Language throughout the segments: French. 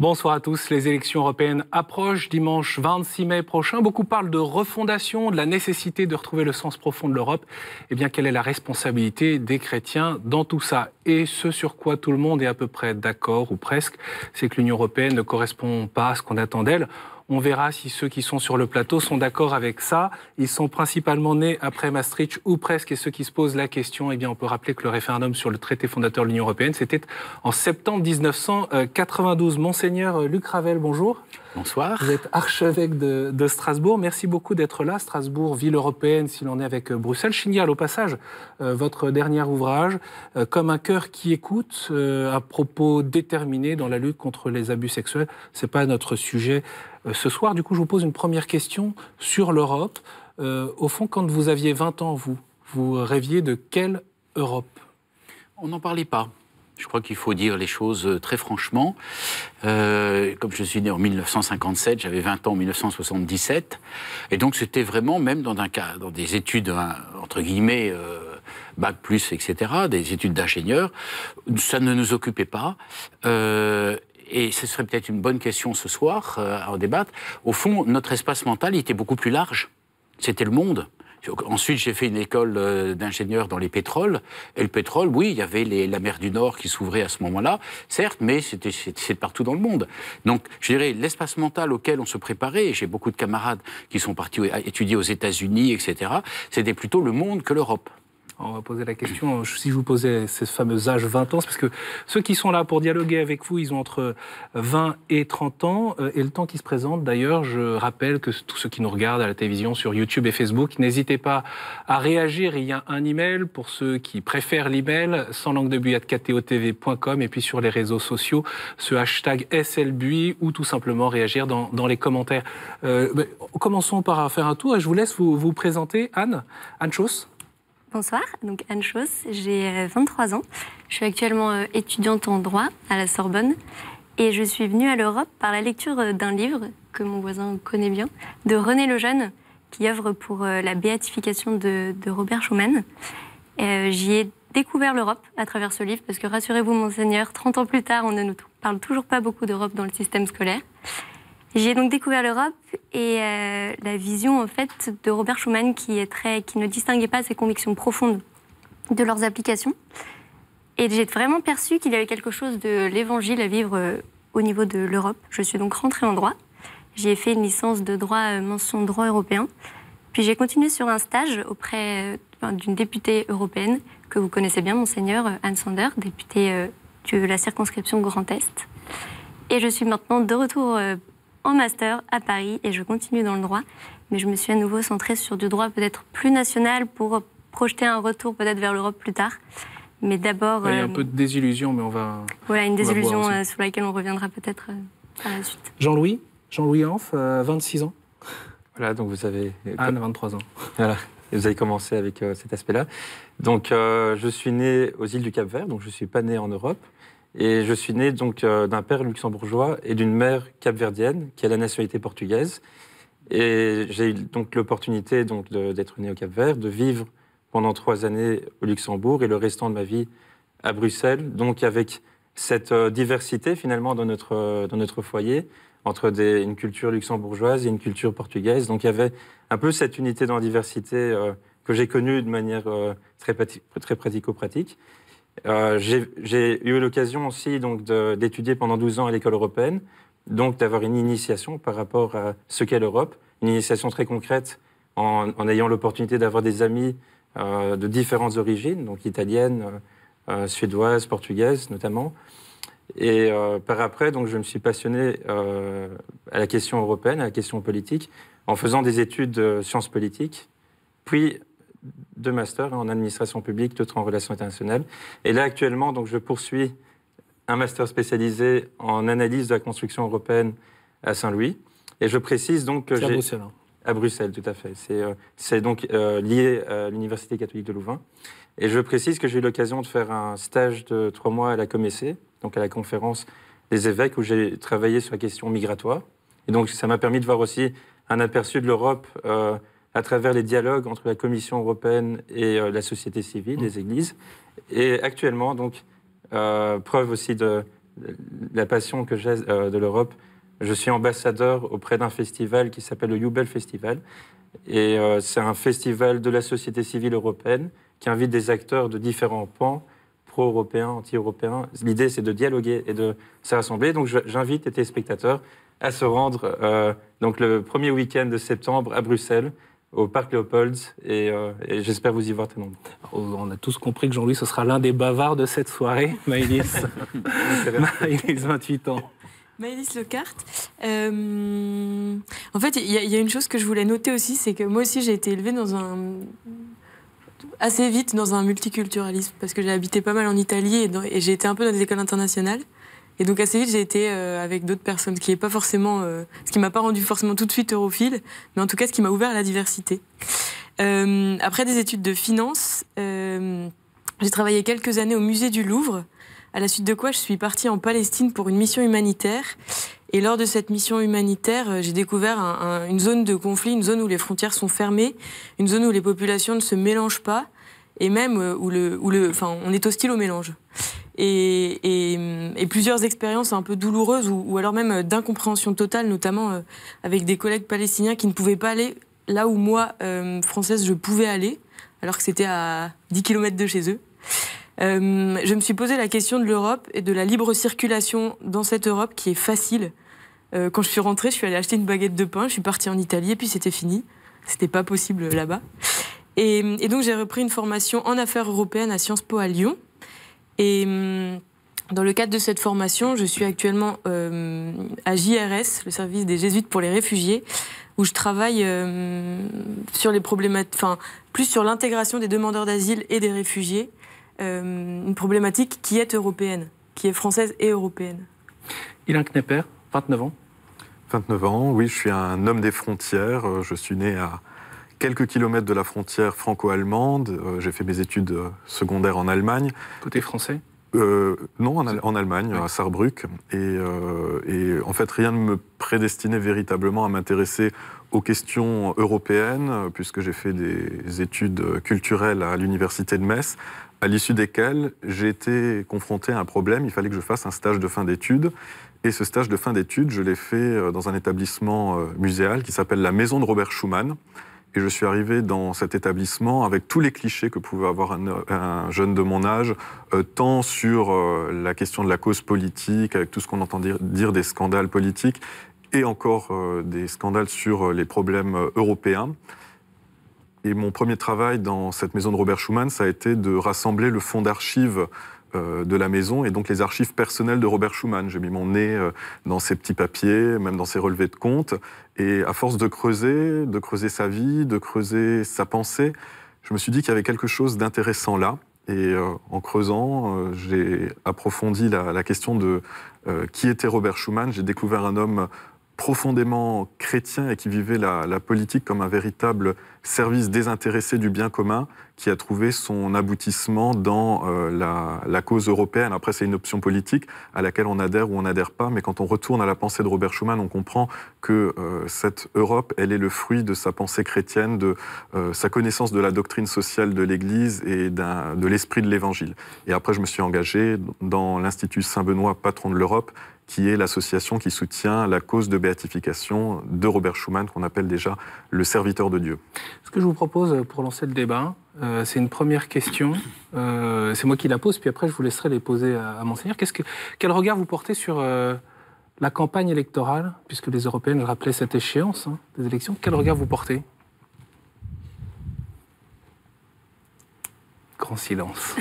Bonsoir à tous. Les élections européennes approchent dimanche 26 mai prochain. Beaucoup parlent de refondation, de la nécessité de retrouver le sens profond de l'Europe. Eh bien, quelle est la responsabilité des chrétiens dans tout ça? Et ce sur quoi tout le monde est à peu près d'accord, ou presque, c'est que l'Union européenne ne correspond pas à ce qu'on attend d'elle. On verra si ceux qui sont sur le plateau sont d'accord avec ça. Ils sont principalement nés après Maastricht, ou presque, et ceux qui se posent la question, eh bien, on peut rappeler que le référendum sur le traité fondateur de l'Union européenne, c'était en septembre 1992. Monseigneur Luc Ravel, bonjour. Bonsoir. Vous êtes archevêque de Strasbourg. Merci beaucoup d'être là. Strasbourg, ville européenne, s'il en est avec Bruxelles. Je signale au passage votre dernier ouvrage, Comme un cœur qui écoute, un propos déterminé dans la lutte contre les abus sexuels. Ce n'est pas notre sujet ce soir. Du coup, je vous pose une première question sur l'Europe. Au fond, quand vous aviez 20 ans, vous rêviez de quelle Europe? On n'en parlait pas. Je crois qu'il faut dire les choses très franchement. Comme je suis né en 1957, j'avais 20 ans en 1977. Et donc c'était vraiment, même dans des études, entre guillemets, bac plus, etc., des études d'ingénieur, ça ne nous occupait pas. Et ce serait peut-être une bonne question ce soir à en débattre. Au fond, notre espace mental était beaucoup plus large. C'était le monde. Ensuite, j'ai fait une école d'ingénieur dans les pétroles. Et le pétrole, oui, il y avait la mer du Nord qui s'ouvrait à ce moment-là, certes, mais c'est partout dans le monde. Donc, je dirais, l'espace mental auquel on se préparait, et j'ai beaucoup de camarades qui sont partis étudier aux États-Unis, etc., c'était plutôt le monde que l'Europe. On va poser la question, si je vous posais ces fameux âges 20 ans, c'est parce que ceux qui sont là pour dialoguer avec vous, ils ont entre 20 et 30 ans, et le temps qui se présente, d'ailleurs, je rappelle que tous ceux qui nous regardent à la télévision, sur YouTube et Facebook, n'hésitez pas à réagir. Il y a un email pour ceux qui préfèrent l'email, sanslanguedebuis@ktotv.com, et puis sur les réseaux sociaux, ce hashtag SLBui, ou tout simplement réagir dans les commentaires. Commençons par faire un tour, et je vous laisse vous présenter. Anne Chauss. Bonsoir, donc Anne Chauss, j'ai 23 ans. Je suis actuellement étudiante en droit à la Sorbonne et je suis venue à l'Europe par la lecture d'un livre que mon voisin connaît bien, de René Lejeune, qui œuvre pour la béatification de Robert Schuman. J'y ai découvert l'Europe à travers ce livre parce que, rassurez-vous, monseigneur, 30 ans plus tard, on ne nous parle toujours pas beaucoup d'Europe dans le système scolaire. J'ai donc découvert l'Europe et la vision en fait de Robert Schuman qui ne distinguait pas ses convictions profondes de leurs applications. Et j'ai vraiment perçu qu'il y avait quelque chose de l'évangile à vivre au niveau de l'Europe. Je suis donc rentrée en droit. J'ai fait une licence de droit mention droit européen. Puis j'ai continué sur un stage auprès d'une députée européenne que vous connaissez bien, monseigneur, Anne Sander, députée de la circonscription Grand Est. Et je suis maintenant de retour en master à Paris et je continue dans le droit, mais je me suis à nouveau centrée sur du droit peut-être plus national pour projeter un retour peut-être vers l'Europe plus tard. Mais d'abord... Il y a un peu de désillusion, mais on va... Voilà, une désillusion sur laquelle on reviendra peut-être par la suite. Jean-Louis Hanf, 26 ans. Voilà, donc vous avez... Anne, 23 ans. Voilà, et vous avez commencé avec cet aspect-là. Donc, je suis né aux îles du Cap-Vert, donc je ne suis pas né en Europe. Et je suis né donc d'un père luxembourgeois et d'une mère capverdienne qui a la nationalité portugaise. Et j'ai eu donc l'opportunité d'être né au Cap-Vert, de vivre pendant 3 années au Luxembourg et le restant de ma vie à Bruxelles. Donc avec cette diversité finalement dans notre foyer entre une culture luxembourgeoise et une culture portugaise. Donc il y avait un peu cette unité dans la diversité que j'ai connue de manière très pratico-pratique. J'ai eu l'occasion aussi d'étudier pendant 12 ans à l'école européenne, donc d'avoir une initiation par rapport à ce qu'est l'Europe, une initiation très concrète en ayant l'opportunité d'avoir des amis de différentes origines, donc italiennes, suédoises, portugaises notamment. Et par après, donc, je me suis passionné à la question européenne, à la question politique, en faisant des études de sciences politiques, puis 2 masters en administration publique, d'autres en relations internationales. Et là, actuellement, donc, je poursuis un master spécialisé en analyse de la construction européenne à Saint-Louis. Et je précise donc que j'ai... à Bruxelles. À Bruxelles, tout à fait. C'est donc lié à l'Université catholique de Louvain. Et je précise que j'ai eu l'occasion de faire un stage de 3 mois à la Comessé, donc à la conférence des évêques, où j'ai travaillé sur la question migratoire. Et donc, ça m'a permis de voir aussi un aperçu de l'Europe à travers les dialogues entre la Commission européenne et la société civile, les églises. Et actuellement, donc, preuve aussi la passion que j'ai de l'Europe, je suis ambassadeur auprès d'un festival qui s'appelle le Jubel Festival. Et c'est un festival de la société civile européenne qui invite des acteurs de différents pans, pro-européens, anti-européens. L'idée, c'est de dialoguer et de se rassembler. Donc, j'invite les téléspectateurs à se rendre donc le premier week-end de septembre à Bruxelles, au Parc Léopold, et j'espère vous y voir très nombreux. On a tous compris que Jean-Louis, ce sera l'un des bavards de cette soirée. Maëlys, Maëlys, 28 ans. Maëlys Lecarte. En fait, il y a une chose que je voulais noter aussi, c'est que moi aussi, j'ai été élevée assez vite dans un multiculturalisme, parce que j'ai habité pas mal en Italie et j'ai été un peu dans des écoles internationales. Et donc assez vite, j'ai été avec d'autres personnes, ce qui m'a pas rendu forcément tout de suite europhile, mais en tout cas, ce qui m'a ouvert à la diversité. Après des études de finance, j'ai travaillé quelques années au musée du Louvre, à la suite de quoi je suis partie en Palestine pour une mission humanitaire. Et lors de cette mission humanitaire, j'ai découvert une zone de conflit, une zone où les frontières sont fermées, une zone où les populations ne se mélangent pas, et même où on est hostile au mélange. Et plusieurs expériences un peu douloureuses ou alors même d'incompréhension totale, notamment avec des collègues palestiniens qui ne pouvaient pas aller là où moi, française, je pouvais aller, alors que c'était à 10 km de chez eux. Je me suis posé la question de l'Europe et de la libre circulation dans cette Europe qui est facile. Quand je suis rentrée, je suis allée acheter une baguette de pain, je suis partie en Italie et puis c'était fini. C'était pas possible là-bas. Et donc j'ai repris une formation en affaires européennes à Sciences Po à Lyon. Et dans le cadre de cette formation, je suis actuellement à JRS, le service des Jésuites pour les réfugiés, où je travaille sur les problématiques, plus sur l'intégration des demandeurs d'asile et des réfugiés, une problématique qui est européenne, qui est française et européenne. Ilan Knepper, 29 ans. 29 ans, oui, je suis un homme des frontières. Je suis né à quelques kilomètres de la frontière franco-allemande. J'ai fait mes études secondaires en Allemagne. Côté français ? Non, en Allemagne, à Saarbrück. Et en fait, rien ne me prédestinait véritablement à m'intéresser aux questions européennes, puisque j'ai fait des études culturelles à l'université de Metz, à l'issue desquelles j'ai été confronté à un problème. Il fallait que je fasse un stage de fin d'études. Et ce stage de fin d'études, je l'ai fait dans un établissement muséal qui s'appelle la Maison de Robert Schuman. Et je suis arrivé dans cet établissement avec tous les clichés que pouvait avoir un jeune de mon âge, tant sur la question de la cause politique, avec tout ce qu'on entend dire des scandales politiques, et encore des scandales sur les problèmes européens. Et mon premier travail dans cette maison de Robert Schuman, ça a été de rassembler le fonds d'archives de la maison, et donc les archives personnelles de Robert Schuman. J'ai mis mon nez dans ses petits papiers, même dans ses relevés de compte, et à force de creuser sa vie, de creuser sa pensée, je me suis dit qu'il y avait quelque chose d'intéressant là. Et en creusant, j'ai approfondi la question de qui était Robert Schuman. J'ai découvert un homme profondément chrétien et qui vivait la politique comme un véritable service désintéressé du bien commun, qui a trouvé son aboutissement dans la cause européenne. Après, c'est une option politique à laquelle on adhère ou on n'adhère pas, mais quand on retourne à la pensée de Robert Schuman, on comprend que cette Europe, elle est le fruit de sa pensée chrétienne, de sa connaissance de la doctrine sociale de l'Église et de l'esprit de l'Évangile. Et après, je me suis engagé dans l'Institut Saint-Benoît, patron de l'Europe, qui est l'association qui soutient la cause de béatification de Robert Schuman, qu'on appelle déjà le serviteur de Dieu. Ce que je vous propose pour lancer le débat, c'est une première question. C'est moi qui la pose, puis après je vous laisserai les poser à Monseigneur. Quel regard vous portez sur la campagne électorale, puisque les Européennes rappelaient cette échéance des élections? Quel regard vous portez? Grand silence.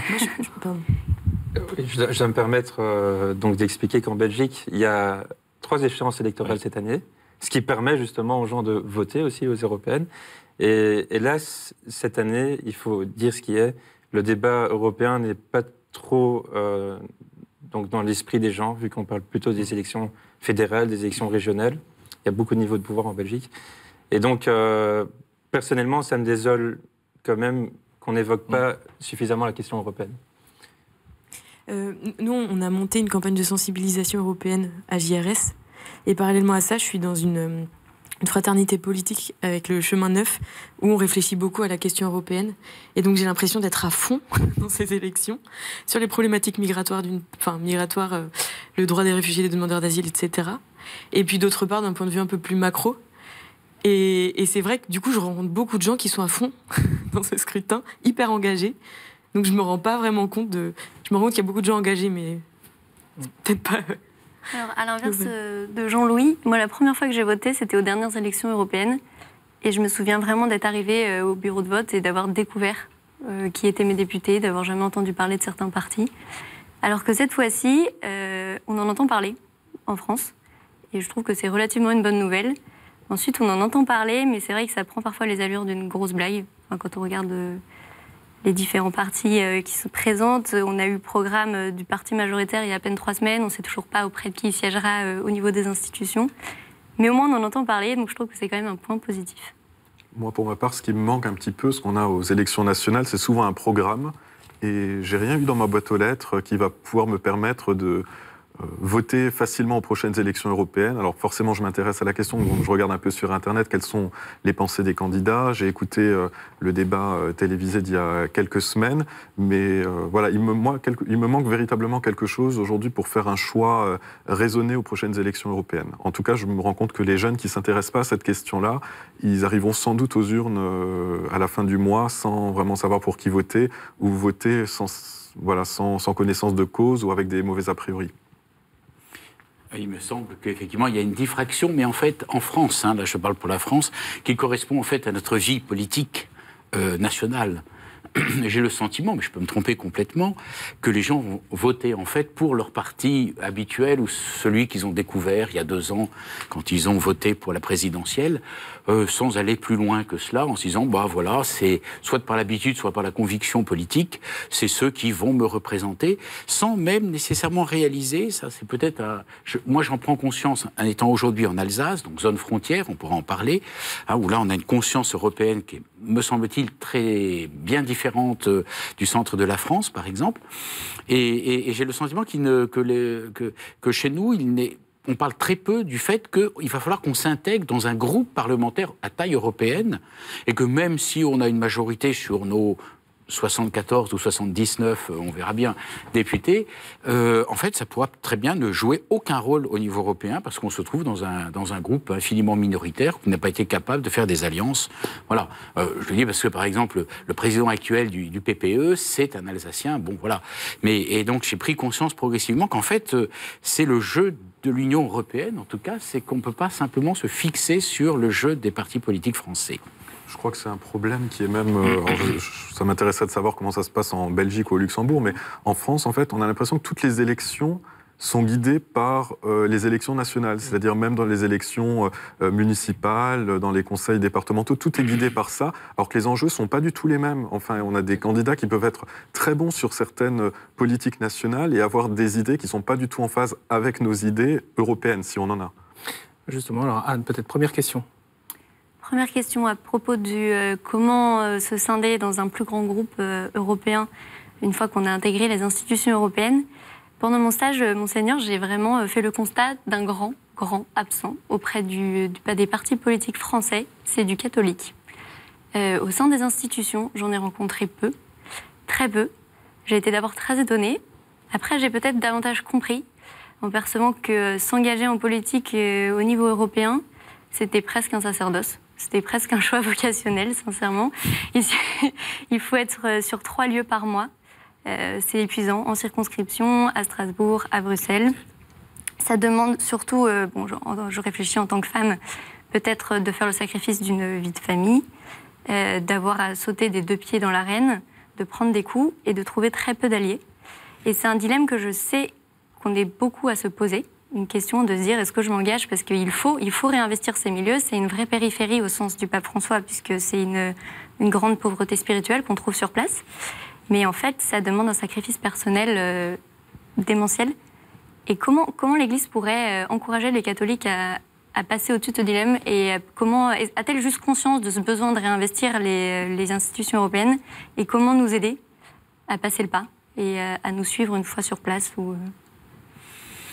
Je dois me permettre donc d'expliquer qu'en Belgique, il y a 3 échéances électorales cette année, ce qui permet justement aux gens de voter aussi aux européennes. Et là, cette année, il faut dire ce qui est, le débat européen n'est pas trop donc dans l'esprit des gens, vu qu'on parle plutôt des élections fédérales, des élections régionales. Il y a beaucoup de niveaux de pouvoir en Belgique. Et donc, personnellement, ça me désole quand même qu'on n'évoque pas suffisamment la question européenne. Nous, on a monté une campagne de sensibilisation européenne à JRS. Et parallèlement à ça, je suis dans une une fraternité politique avec le Chemin Neuf, où on réfléchit beaucoup à la question européenne. Et donc j'ai l'impression d'être à fond dans ces élections, sur les problématiques migratoires, le droit des réfugiés, des demandeurs d'asile, etc. Et puis d'autre part, d'un point de vue un peu plus macro. Et c'est vrai que du coup, je rencontre beaucoup de gens qui sont à fond dans ce scrutin, hyper engagés. Donc je me rends pas vraiment compte Je me rends compte qu'il y a beaucoup de gens engagés, mais c'est peut-être pas... Alors, à l'inverse de Jean-Louis, moi, la première fois que j'ai voté, c'était aux dernières élections européennes. Et je me souviens vraiment d'être arrivée au bureau de vote et d'avoir découvert qui étaient mes députés, d'avoir jamais entendu parler de certains partis. Alors que cette fois-ci, on en entend parler en France. Et je trouve que c'est relativement une bonne nouvelle. Ensuite, on en entend parler, mais c'est vrai que ça prend parfois les allures d'une grosse blague. Enfin, quand on regarde les différents partis qui se présentent. On a eu le programme du parti majoritaire il y a à peine 3 semaines. On ne sait toujours pas auprès de qui il siégera au niveau des institutions. Mais au moins, on en entend parler, donc je trouve que c'est quand même un point positif. Moi, pour ma part, ce qui me manque un petit peu, ce qu'on a aux élections nationales, c'est souvent un programme. Et j'ai rien vu dans ma boîte aux lettres qui va pouvoir me permettre de voter facilement aux prochaines élections européennes. Alors forcément, je m'intéresse à la question, donc je regarde un peu sur Internet quelles sont les pensées des candidats. J'ai écouté le débat télévisé d'il y a quelques semaines, mais voilà, il me manque véritablement quelque chose aujourd'hui pour faire un choix raisonné aux prochaines élections européennes. En tout cas, je me rends compte que les jeunes qui ne s'intéressent pas à cette question-là, ils arriveront sans doute aux urnes à la fin du mois sans vraiment savoir pour qui voter, ou voter sans connaissance de cause ou avec des mauvais a priori. Il me semble qu'effectivement, il y a une diffraction, mais en fait, en France, là je parle pour la France, qui correspond en fait à notre vie politique nationale. J'ai le sentiment, mais je peux me tromper complètement, que les gens vont voter en fait pour leur parti habituel ou celui qu'ils ont découvert il y a 2 ans quand ils ont voté pour la présidentielle, sans aller plus loin que cela, en se disant bah voilà, c'est soit par l'habitude, soit par la conviction politique, c'est ceux qui vont me représenter, sans même nécessairement réaliser. Ça, c'est peut-être moi j'en prends conscience en étant aujourd'hui en Alsace, donc zone frontière, on pourra en parler, où là on a une conscience européenne qui est, me semble-t-il, très bien différente du centre de la France, par exemple. Et j'ai le sentiment que chez nous, on parle très peu du fait qu'il va falloir qu'on s'intègre dans un groupe parlementaire à taille européenne, et que même si on a une majorité sur nos 74 ou 79, on verra bien, députés, en fait, ça pourra très bien ne jouer aucun rôle au niveau européen, parce qu'on se trouve dans un groupe infiniment minoritaire qui n'a pas été capable de faire des alliances. Voilà. Je le dis parce que, par exemple, le président actuel du PPE, c'est un Alsacien. Bon, voilà. Et donc, j'ai pris conscience progressivement qu'en fait, c'est le jeu de l'Union européenne, en tout cas, c'est qu'on ne peut pas simplement se fixer sur le jeu des partis politiques français. Je crois que c'est un problème qui est même... ça m'intéresserait de savoir comment ça se passe en Belgique ou au Luxembourg, mais en France, en fait, on a l'impression que toutes les élections sont guidées par les élections nationales, c'est-à-dire même dans les élections municipales, dans les conseils départementaux, tout est guidé par ça, alors que les enjeux ne sont pas du tout les mêmes. Enfin, on a des candidats qui peuvent être très bons sur certaines politiques nationales et avoir des idées qui ne sont pas du tout en phase avec nos idées européennes, si on en a. Justement, alors Anne, peut-être première question. Première question à propos du comment se scinder dans un plus grand groupe européen une fois qu'on a intégré les institutions européennes. Pendant mon stage, Monseigneur, j'ai vraiment fait le constat d'un grand absent auprès des partis politiques français, c'est du catholique. Au sein des institutions, j'en ai rencontré peu, très peu. J'ai été d'abord très étonnée. Après, j'ai peut-être davantage compris en percevant que s'engager en politique au niveau européen, c'était presque un sacerdoce. C'était presque un choix vocationnel, sincèrement. Il faut être sur 3 lieux par mois. C'est épuisant, en circonscription, à Strasbourg, à Bruxelles. Ça demande surtout, je réfléchis en tant que femme, peut-être de faire le sacrifice d'une vie de famille, d'avoir à sauter des 2 pieds dans l'arène, de prendre des coups et de trouver très peu d'alliés. Et c'est un dilemme que je sais qu'on est beaucoup à se poser. Une question de se dire est-ce que je m'engage parce qu'il faut réinvestir ces milieux. C'est une vraie périphérie au sens du pape François puisque c'est une grande pauvreté spirituelle qu'on trouve sur place. Mais en fait, ça demande un sacrifice personnel démentiel. Et comment l'Église pourrait encourager les catholiques à passer au-dessus de ce dilemme et comment a-t-elle juste conscience de ce besoin de réinvestir les institutions européennes et comment nous aider à passer le pas et à nous suivre une fois sur place ou...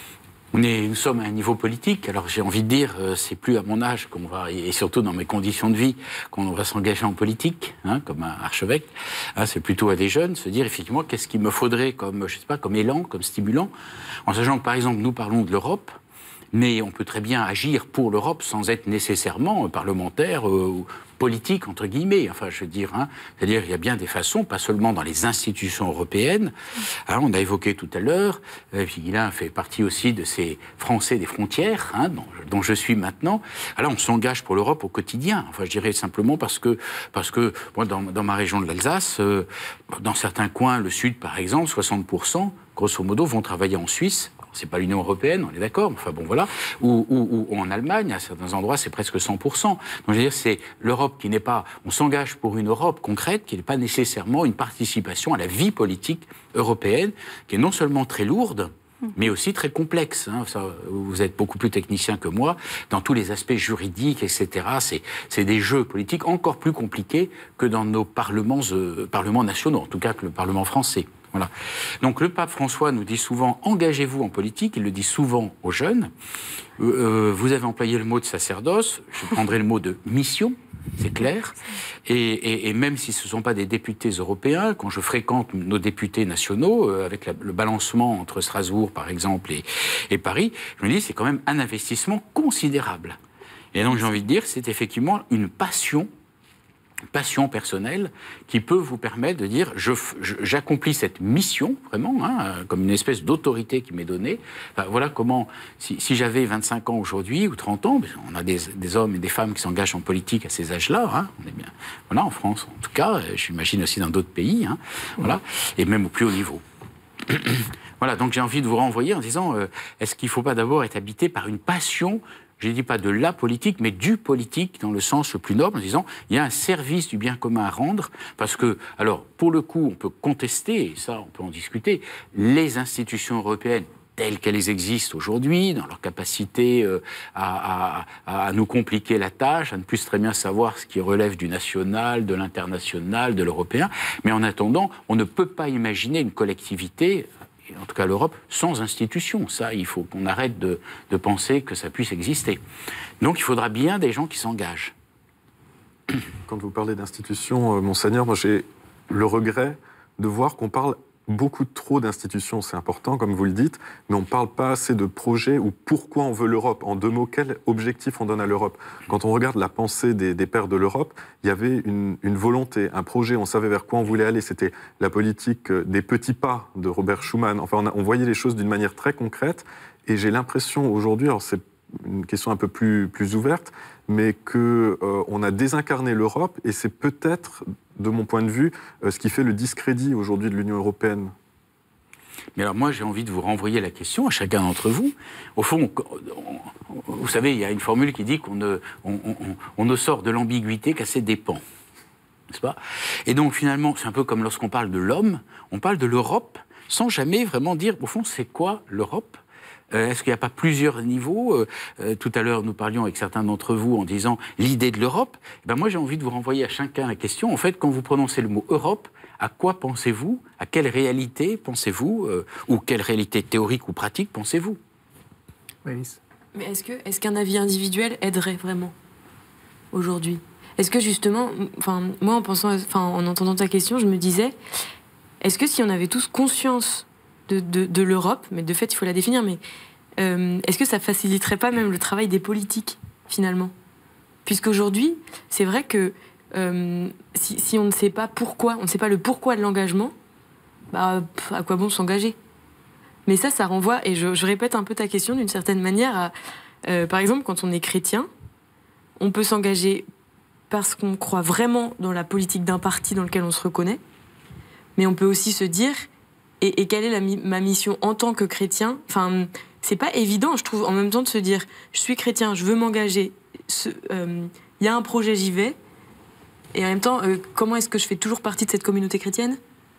Nous sommes à un niveau politique, alors j'ai envie de dire, c'est plus à mon âge qu'on va, et surtout dans mes conditions de vie, qu'on va s'engager en politique, comme un archevêque. C'est plutôt à des jeunes, se dire effectivement qu'est-ce qu'il me faudrait comme, je sais pas, comme élan, comme stimulant, en sachant que par exemple nous parlons de l'Europe, mais on peut très bien agir pour l'Europe sans être nécessairement parlementaire ou politique, entre guillemets. Enfin, je veux dire, c'est-à-dire il y a bien des façons, pas seulement dans les institutions européennes. On a évoqué tout à l'heure, Guilain fait partie aussi de ces Français des frontières, dont je suis maintenant. Alors, on s'engage pour l'Europe au quotidien. Enfin, je dirais simplement parce que moi, dans ma région de l'Alsace, dans certains coins, le Sud, par exemple, 60%, grosso modo, vont travailler en Suisse. C'est pas l'Union européenne, on est d'accord, enfin bon voilà, ou en Allemagne, à certains endroits, c'est presque 100%. Donc je veux dire, c'est l'Europe qui n'est pas, on s'engage pour une Europe concrète qui n'est pas nécessairement une participation à la vie politique européenne, qui est non seulement très lourde, mais aussi très complexe. Ça, vous êtes beaucoup plus technicien que moi, dans tous les aspects juridiques, etc. C'est des jeux politiques encore plus compliqués que dans nos parlements nationaux, en tout cas que le Parlement français. Voilà. Donc le pape François nous dit souvent « engagez-vous en politique », il le dit souvent aux jeunes. Vous avez employé le mot de sacerdoce, je prendrai le mot de mission, c'est clair. Et même si ce ne sont pas des députés européens, quand je fréquente nos députés nationaux, avec le balancement entre Strasbourg par exemple et Paris, je me dis c'est quand même un investissement considérable. Et donc j'ai envie de dire c'est effectivement une passion personnelle qui peut vous permettre de dire j'accomplis cette mission vraiment comme une espèce d'autorité qui m'est donnée. Enfin, voilà comment si j'avais 25 ans aujourd'hui ou 30 ans, on a des hommes et des femmes qui s'engagent en politique à ces âges-là, on est bien voilà en France en tout cas, j'imagine aussi dans d'autres pays, voilà, et même au plus haut niveau. Voilà, donc j'ai envie de vous renvoyer en disant est-ce qu'il ne faut pas d'abord être habité par une passion, je ne dis pas de la politique, mais du politique dans le sens le plus noble, en disant il y a un service du bien commun à rendre, parce que, alors, pour le coup, on peut contester, et ça, on peut en discuter, les institutions européennes telles qu'elles existent aujourd'hui, dans leur capacité à nous compliquer la tâche, à ne plus très bien savoir ce qui relève du national, de l'international, de l'européen, mais en attendant, on ne peut pas imaginer une collectivité, en tout cas l'Europe, sans institutions. Ça, il faut qu'on arrête de penser que ça puisse exister. Donc il faudra bien des gens qui s'engagent. Quand vous parlez d'institutions, Monseigneur, moi j'ai le regret de voir qu'on parle beaucoup trop d'institutions, c'est important, comme vous le dites, mais on ne parle pas assez de projets ou pourquoi on veut l'Europe. En 2 mots, quel objectif on donne à l'Europe? Quand on regarde la pensée des pères de l'Europe, il y avait une volonté, un projet, on savait vers quoi on voulait aller. C'était la politique des petits pas de Robert Schuman. Enfin, on voyait les choses d'une manière très concrète, et j'ai l'impression aujourd'hui, alors c'est une question un peu plus ouverte, mais qu'on a désincarné l'Europe, et c'est peut-être, de mon point de vue, ce qui fait le discrédit aujourd'hui de l'Union européenne. Mais alors moi, j'ai envie de vous renvoyer la question à chacun d'entre vous. Au fond, vous savez, il y a une formule qui dit qu'on ne sort de l'ambiguïté qu'à ses dépens. N'est-ce pas? Et donc finalement, c'est un peu comme lorsqu'on parle de l'homme, on parle de l'Europe sans jamais vraiment dire, au fond, c'est quoi l'Europe? Est-ce qu'il n'y a pas plusieurs niveaux? Tout à l'heure, nous parlions avec certains d'entre vous en disant l'idée de l'Europe. Moi, j'ai envie de vous renvoyer à chacun la question. En fait, quand vous prononcez le mot Europe, à quoi pensez-vous? À quelle réalité pensez-vous? Ou quelle réalité théorique ou pratique pensez-vous? Mais est-ce qu'un avis individuel aiderait vraiment aujourd'hui? Est-ce que justement, moi en entendant ta question, je me disais, est-ce que si on avait tous conscience de l'Europe, mais de fait il faut la définir, mais est-ce que ça faciliterait pas même le travail des politiques finalement? Puisqu'aujourd'hui, c'est vrai que si on ne sait pas pourquoi, on ne sait pas le pourquoi de l'engagement, à quoi bon s'engager? Mais ça renvoie, et je répète un peu ta question d'une certaine manière, par exemple, quand on est chrétien, on peut s'engager parce qu'on croit vraiment dans la politique d'un parti dans lequel on se reconnaît, mais on peut aussi se dire, et quelle est ma mission en tant que chrétien? Enfin, c'est pas évident, je trouve, en même temps de se dire, je suis chrétien, je veux m'engager, y a un projet, j'y vais, et en même temps, comment est-ce que je fais toujours partie de cette communauté chrétienne?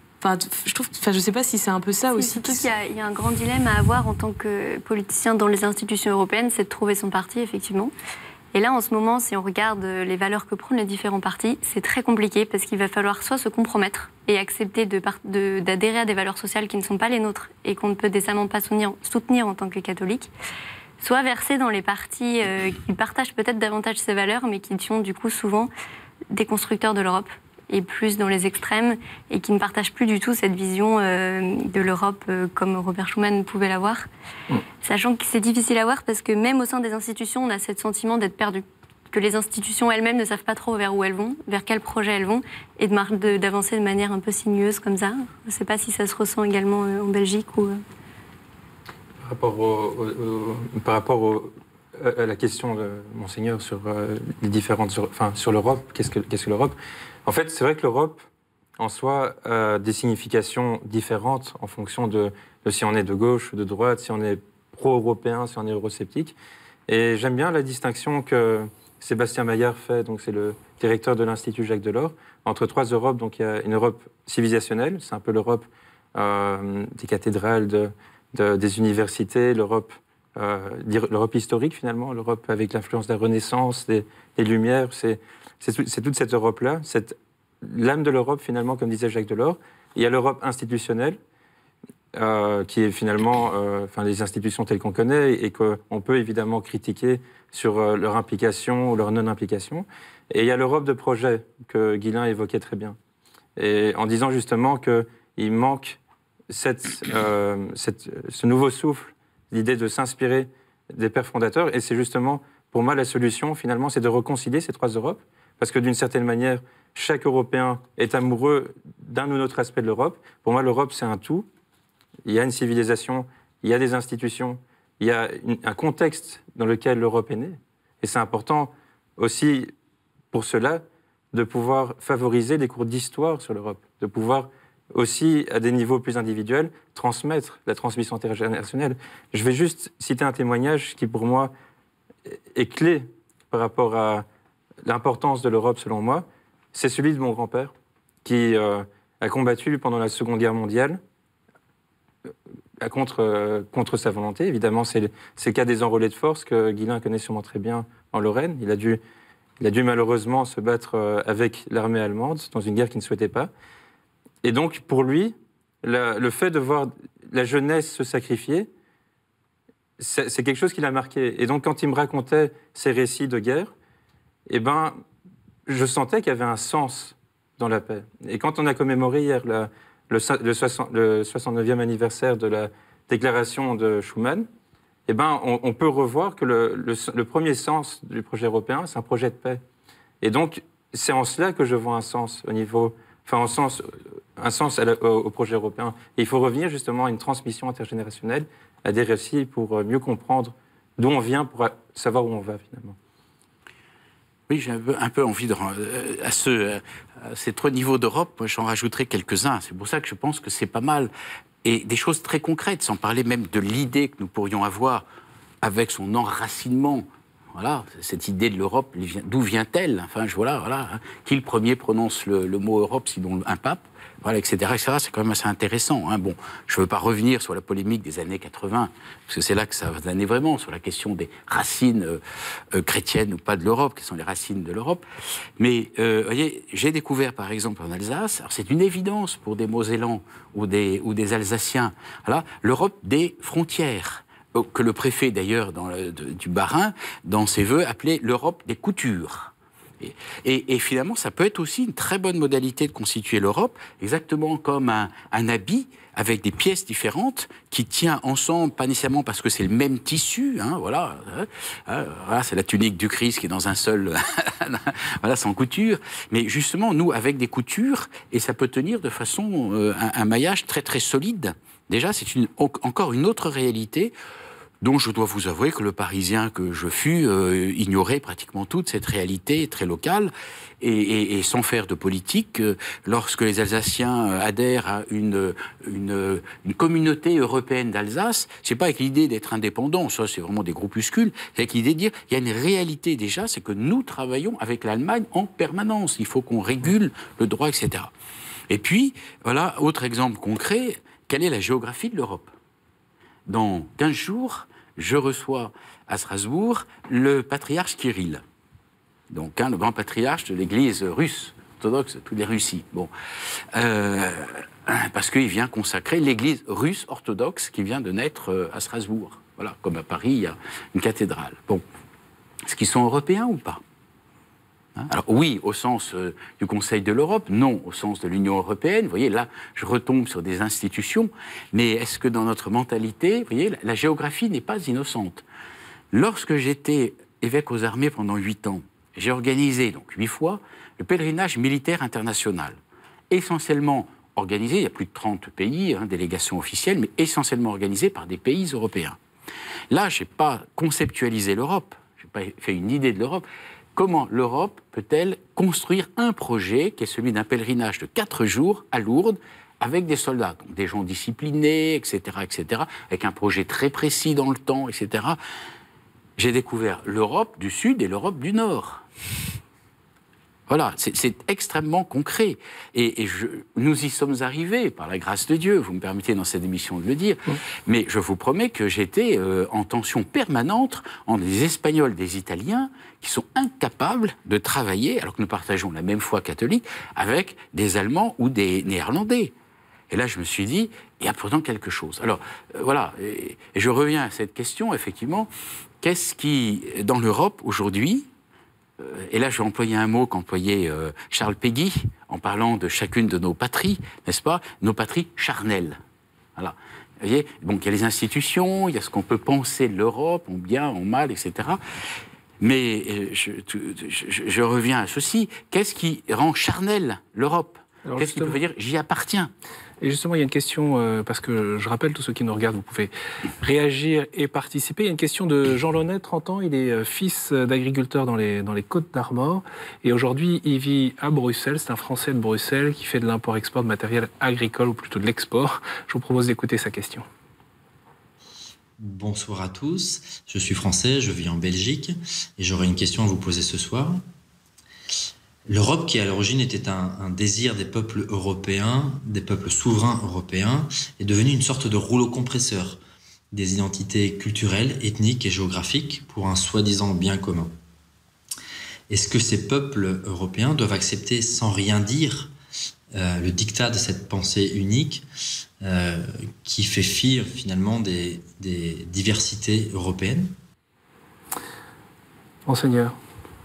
Je sais pas si c'est un peu ça aussi. Surtout qu'il y a un grand dilemme à avoir en tant que politicien dans les institutions européennes, c'est de trouver son parti, effectivement. Et là, en ce moment, si on regarde les valeurs que prônent les différents partis, c'est très compliqué parce qu'il va falloir soit se compromettre et accepter d'adhérer à des valeurs sociales qui ne sont pas les nôtres et qu'on ne peut décemment pas soutenir en tant que catholique, soit verser dans les partis qui partagent peut-être davantage ces valeurs, mais qui sont du coup souvent des constructeurs de l'Europe et plus dans les extrêmes, et qui ne partagent plus du tout cette vision de l'Europe comme Robert Schuman pouvait l'avoir. Sachant que c'est difficile à voir parce que même au sein des institutions, on a ce sentiment d'être perdu. Que les institutions elles-mêmes ne savent pas trop vers où elles vont, vers quel projet elles vont, et d'avancer de manière un peu sinueuse comme ça. Je ne sais pas si ça se ressent également en Belgique ou... Par rapport à la question de Monseigneur sur les différentes... sur l'Europe, qu'est-ce que l'Europe? En fait, c'est vrai que l'Europe, en soi, a des significations différentes en fonction de si on est de gauche ou de droite, si on est pro-européen, si on est eurosceptique. Et j'aime bien la distinction que Sébastien Maillard fait, donc c'est le directeur de l'Institut Jacques Delors, entre trois Europes. Donc il y a une Europe civilisationnelle, c'est un peu l'Europe des cathédrales, des universités, l'Europe historique finalement, l'Europe avec l'influence de la Renaissance, des Lumières, c'est toute cette Europe-là, l'âme de l'Europe finalement, comme disait Jacques Delors. Il y a l'Europe institutionnelle, qui est finalement les institutions telles qu'on connaît et qu'on peut évidemment critiquer sur leur implication ou leur non-implication. Et il y a l'Europe de projet que Guilain évoquait très bien. Et en disant justement qu'il manque ce nouveau souffle, l'idée de s'inspirer des pères fondateurs. Et c'est justement, pour moi, la solution, finalement, c'est de réconcilier ces trois Europes. Parce que d'une certaine manière, chaque Européen est amoureux d'un ou l'autre aspect de l'Europe. Pour moi, l'Europe, c'est un tout. Il y a une civilisation, il y a des institutions, il y a un contexte dans lequel l'Europe est née. Et c'est important aussi, pour cela, de pouvoir favoriser des cours d'histoire sur l'Europe, de pouvoir aussi, à des niveaux plus individuels, transmettre la transmission intergénérationnelle. Je vais juste citer un témoignage qui, pour moi, est clé par rapport à l'importance de l'Europe, selon moi. C'est celui de mon grand-père, qui a combattu pendant la Seconde Guerre mondiale contre sa volonté. Évidemment, c'est le cas des enrôlés de force que Guilain connaît sûrement très bien en Lorraine. Il a dû malheureusement se battre avec l'armée allemande dans une guerre qu'il ne souhaitait pas. Et donc, pour lui, le fait de voir la jeunesse se sacrifier, c'est quelque chose qui l'a marqué. Et donc, quand il me racontait ces récits de guerre, eh ben, je sentais qu'il y avait un sens dans la paix. Et quand on a commémoré hier le 69e anniversaire de la déclaration de Schuman, eh ben, on peut revoir que le premier sens du projet européen, c'est un projet de paix. Et donc, c'est en cela que je vois un sens au projet européen. Et il faut revenir justement à une transmission intergénérationnelle, à des récits pour mieux comprendre d'où on vient, pour savoir où on va finalement. Oui, j'ai un peu envie à ces trois niveaux d'Europe, moi j'en rajouterai quelques-uns. C'est pour ça que je pense que c'est pas mal. Et des choses très concrètes, sans parler même de l'idée que nous pourrions avoir avec son enracinement. Voilà, cette idée de l'Europe, d'où vient-elle? Enfin, voilà, hein. Qui le premier prononce le mot Europe, sinon un pape? Voilà, etc., etc. C'est quand même assez intéressant. Hein. Bon, je ne veux pas revenir sur la polémique des années 80, parce que c'est là que ça va aller vraiment, sur la question des racines chrétiennes ou pas de l'Europe, quelles sont les racines de l'Europe. Mais, vous voyez, j'ai découvert, par exemple, en Alsace, alors c'est une évidence pour des Mosellans ou des Alsaciens, voilà, l'Europe des frontières, que le préfet, d'ailleurs, du Bas-Rhin, dans ses vœux, appelait l'Europe des coutures. Et finalement, ça peut être aussi une très bonne modalité de constituer l'Europe, exactement comme un habit avec des pièces différentes qui tient ensemble, pas nécessairement parce que c'est le même tissu, hein, voilà, c'est la tunique du Christ qui est dans un seul, voilà, sans couture, mais justement, nous, avec des coutures, et ça peut tenir de façon, un maillage très très solide. Déjà, c'est encore une autre réalité dont je dois vous avouer que le Parisien que je fus ignorait pratiquement toute cette réalité très locale, et sans faire de politique, lorsque les Alsaciens adhèrent à une communauté européenne d'Alsace, c'est pas avec l'idée d'être indépendant, ça c'est vraiment des groupuscules, c'est avec l'idée de dire il y a une réalité déjà, c'est que nous travaillons avec l'Allemagne en permanence, il faut qu'on régule le droit, etc. Et puis, voilà, autre exemple concret, quelle est la géographie de l'Europe? Dans 15 jours, je reçois à Strasbourg le patriarche Kirill, donc le grand patriarche de l'Église russe, orthodoxe, toutes les Russies. Bon. Parce qu'il vient consacrer l'Église russe orthodoxe qui vient de naître à Strasbourg. Voilà, comme à Paris, il y a une cathédrale. Bon. Est-ce qu'ils sont européens ou pas ? Alors oui, au sens du Conseil de l'Europe, non, au sens de l'Union européenne. Vous voyez, là, je retombe sur des institutions, mais est-ce que dans notre mentalité, vous voyez, la géographie n'est pas innocente. Lorsque j'étais évêque aux armées pendant 8 ans, j'ai organisé, donc 8 fois, le pèlerinage militaire international. Essentiellement organisé, il y a plus de 30 pays, délégations officielles, mais essentiellement organisé par des pays européens. Là, je n'ai pas conceptualisé l'Europe, je n'ai pas fait une idée de l'Europe. Comment l'Europe peut-elle construire un projet qui est celui d'un pèlerinage de 4 jours à Lourdes avec des soldats, donc des gens disciplinés, etc., avec un projet très précis dans le temps, etc. J'ai découvert l'Europe du Sud et l'Europe du Nord. Voilà, c'est extrêmement concret. Et nous y sommes arrivés, par la grâce de Dieu, vous me permettez dans cette émission de le dire, mais je vous promets que j'étais en tension permanente entre des Espagnols, des Italiens, qui sont incapables de travailler, alors que nous partageons la même foi catholique, avec des Allemands ou des Néerlandais. Et là, je me suis dit, il y a pourtant quelque chose. Alors, voilà, et je reviens à cette question, effectivement, qu'est-ce qui, dans l'Europe, aujourd'hui, et là, je vais employer un mot qu'employait Charles Péguy en parlant de chacune de nos patries, n'est-ce pas ? Nos patries charnelles. Voilà. Vous voyez ? Donc, il y a les institutions, il y a ce qu'on peut penser de l'Europe, en bien, en mal, etc. Mais je reviens à ceci. Qu'est-ce qui rend charnelle l'Europe ? Qu'est-ce qui peut dire « j'y appartiens » ? Et justement, il y a une question, parce que je rappelle, tous ceux qui nous regardent, vous pouvez réagir et participer. Il y a une question de Jean Launay, 30 ans, il est fils d'agriculteur dans les Côtes d'Armor, et aujourd'hui, il vit à Bruxelles, c'est un Français de Bruxelles qui fait de l'import-export de matériel agricole, ou plutôt de l'export. Je vous propose d'écouter sa question. Bonsoir à tous, je suis français, je vis en Belgique, et j'aurais une question à vous poser ce soir. L'Europe, qui à l'origine était un désir des peuples européens, des peuples souverains européens, est devenue une sorte de rouleau compresseur des identités culturelles, ethniques et géographiques pour un soi-disant bien commun. Est-ce que ces peuples européens doivent accepter sans rien dire le diktat de cette pensée unique qui fait fi finalement des diversités européennes ? Monseigneur.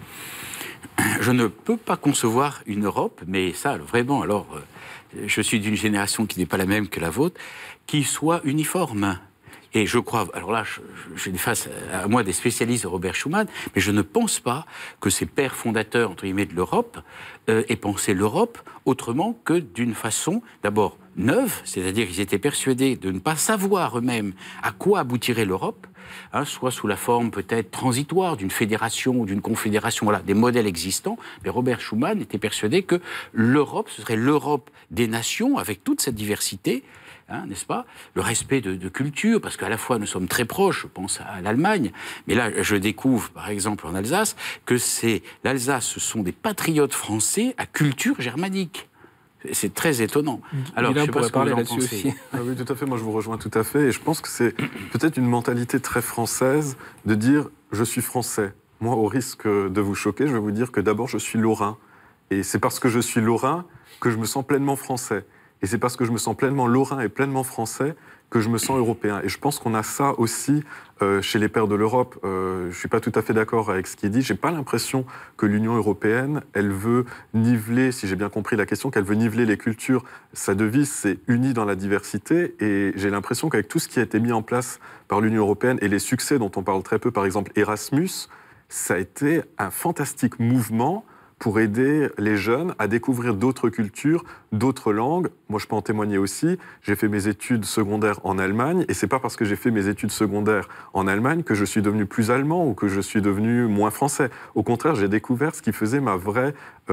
Je ne peux pas concevoir une Europe, mais ça, vraiment, alors, je suis d'une génération qui n'est pas la même que la vôtre, qui soit uniforme. Et je crois, alors là, j'ai face à moi des spécialistes de Robert Schuman, mais je ne pense pas que ces pères fondateurs, entre guillemets, de l'Europe, aient pensé l'Europe autrement que d'une façon, d'abord, neuve, c'est-à-dire qu'ils étaient persuadés de ne pas savoir eux-mêmes à quoi aboutirait l'Europe, soit sous la forme peut-être transitoire d'une fédération ou d'une confédération, voilà, des modèles existants. Mais Robert Schuman était persuadé que l'Europe, ce serait l'Europe des nations, avec toute cette diversité, n'est-ce pas ? Le respect de culture, parce qu'à la fois nous sommes très proches, je pense à l'Allemagne, mais là je découvre par exemple en Alsace que l'Alsace, ce sont des patriotes français à culture germanique. C'est très étonnant. Alors, je pourrais parler là-dessus aussi. Ah oui, tout à fait. Moi, je vous rejoins tout à fait. Et je pense que c'est peut-être une mentalité très française de dire « je suis français ». Moi, au risque de vous choquer, je vais vous dire que d'abord, je suis lorrain. Et c'est parce que je suis lorrain que je me sens pleinement français. Et c'est parce que je me sens pleinement lorrain et pleinement français que je me sens européen. Et je pense qu'on a ça aussi chez les pères de l'Europe. Je ne suis pas tout à fait d'accord avec ce qui est dit. Je n'ai pas l'impression que l'Union européenne, elle veut niveler, si j'ai bien compris la question, qu'elle veut niveler les cultures. Sa devise, c'est « unis dans la diversité ». Et j'ai l'impression qu'avec tout ce qui a été mis en place par l'Union européenne et les succès dont on parle très peu, par exemple Erasmus, ça a été un fantastique mouvement pour aider les jeunes à découvrir d'autres cultures, d'autres langues. Moi, je peux en témoigner aussi. J'ai fait mes études secondaires en Allemagne, et c'est pas parce que j'ai fait mes études secondaires en Allemagne que je suis devenu plus allemand ou que je suis devenu moins français. Au contraire, j'ai découvert ce qui faisait ma vraie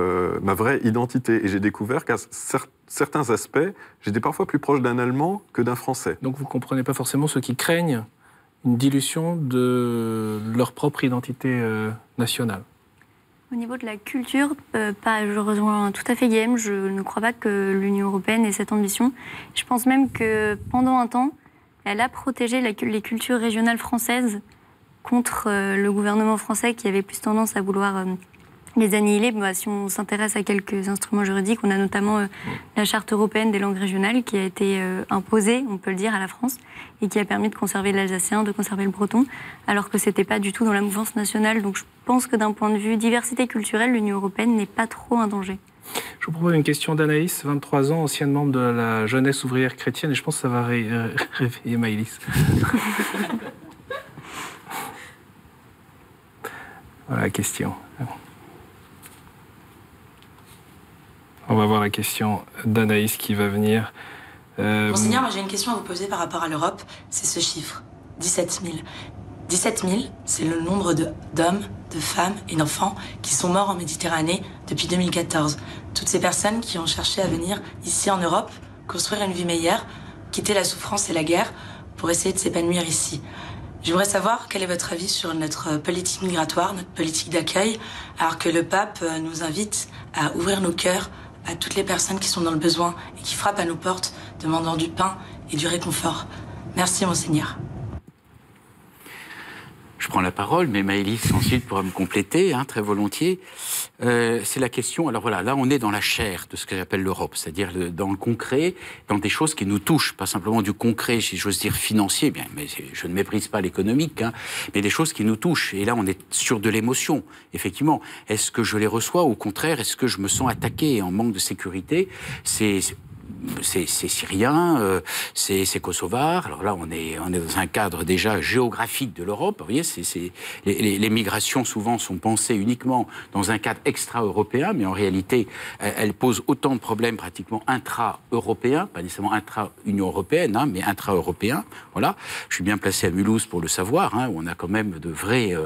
identité. Et j'ai découvert qu'à certains aspects, j'étais parfois plus proche d'un Allemand que d'un Français. Donc vous ne comprenez pas forcément ceux qui craignent une dilution de leur propre identité nationale. Au niveau de la culture, je rejoins tout à fait Guillaume. Je ne crois pas que l'Union européenne ait cette ambition. Je pense même que pendant un temps, elle a protégé les cultures régionales françaises contre le gouvernement français qui avait plus tendance à vouloir les annihiler. Si on s'intéresse à quelques instruments juridiques, on a notamment la Charte européenne des langues régionales qui a été imposée, on peut le dire, à la France et qui a permis de conserver l'alsacien, de conserver le breton, alors que ce n'était pas du tout dans la mouvance nationale. Donc je pense que d'un point de vue diversité culturelle, l'Union européenne n'est pas trop un danger. Je vous propose une question d'Anaïs, 23 ans, ancienne membre de la jeunesse ouvrière chrétienne, et je pense que ça va réveiller Maëlys. Voilà la question. On va voir la question d'Anaïs qui va venir. Monseigneur, moi j'ai une question à vous poser par rapport à l'Europe. C'est ce chiffre, 17 000. 17 000, c'est le nombre d'hommes, de femmes et d'enfants qui sont morts en Méditerranée depuis 2014. Toutes ces personnes qui ont cherché à venir ici en Europe, construire une vie meilleure, quitter la souffrance et la guerre pour essayer de s'épanouir ici. J'aimerais savoir quel est votre avis sur notre politique migratoire, notre politique d'accueil, alors que le pape nous invite à ouvrir nos cœurs à toutes les personnes qui sont dans le besoin et qui frappent à nos portes, demandant du pain et du réconfort. Merci, Monseigneur. Je prends la parole, mais Maëlys ensuite pourra me compléter, très volontiers. C'est la question, alors voilà, là on est dans la chair de ce que j'appelle l'Europe, c'est-à-dire dans le concret, dans des choses qui nous touchent, pas simplement du concret, si j'ose dire financier, bien, mais je ne méprise pas l'économique, mais des choses qui nous touchent. Et là on est sur de l'émotion, effectivement. Est-ce que je les reçois, au contraire, est-ce que je me sens attaqué en manque de sécurité? C'est Syriens, c'est Kosovars. Alors là, on est dans un cadre déjà géographique de l'Europe. Vous voyez, les migrations souvent sont pensées uniquement dans un cadre extra-européen, mais en réalité, elles posent autant de problèmes pratiquement intra-européens, pas nécessairement intra-Union européenne, mais intra-européens. Voilà. Je suis bien placé à Mulhouse pour le savoir, où on a quand même de vrais,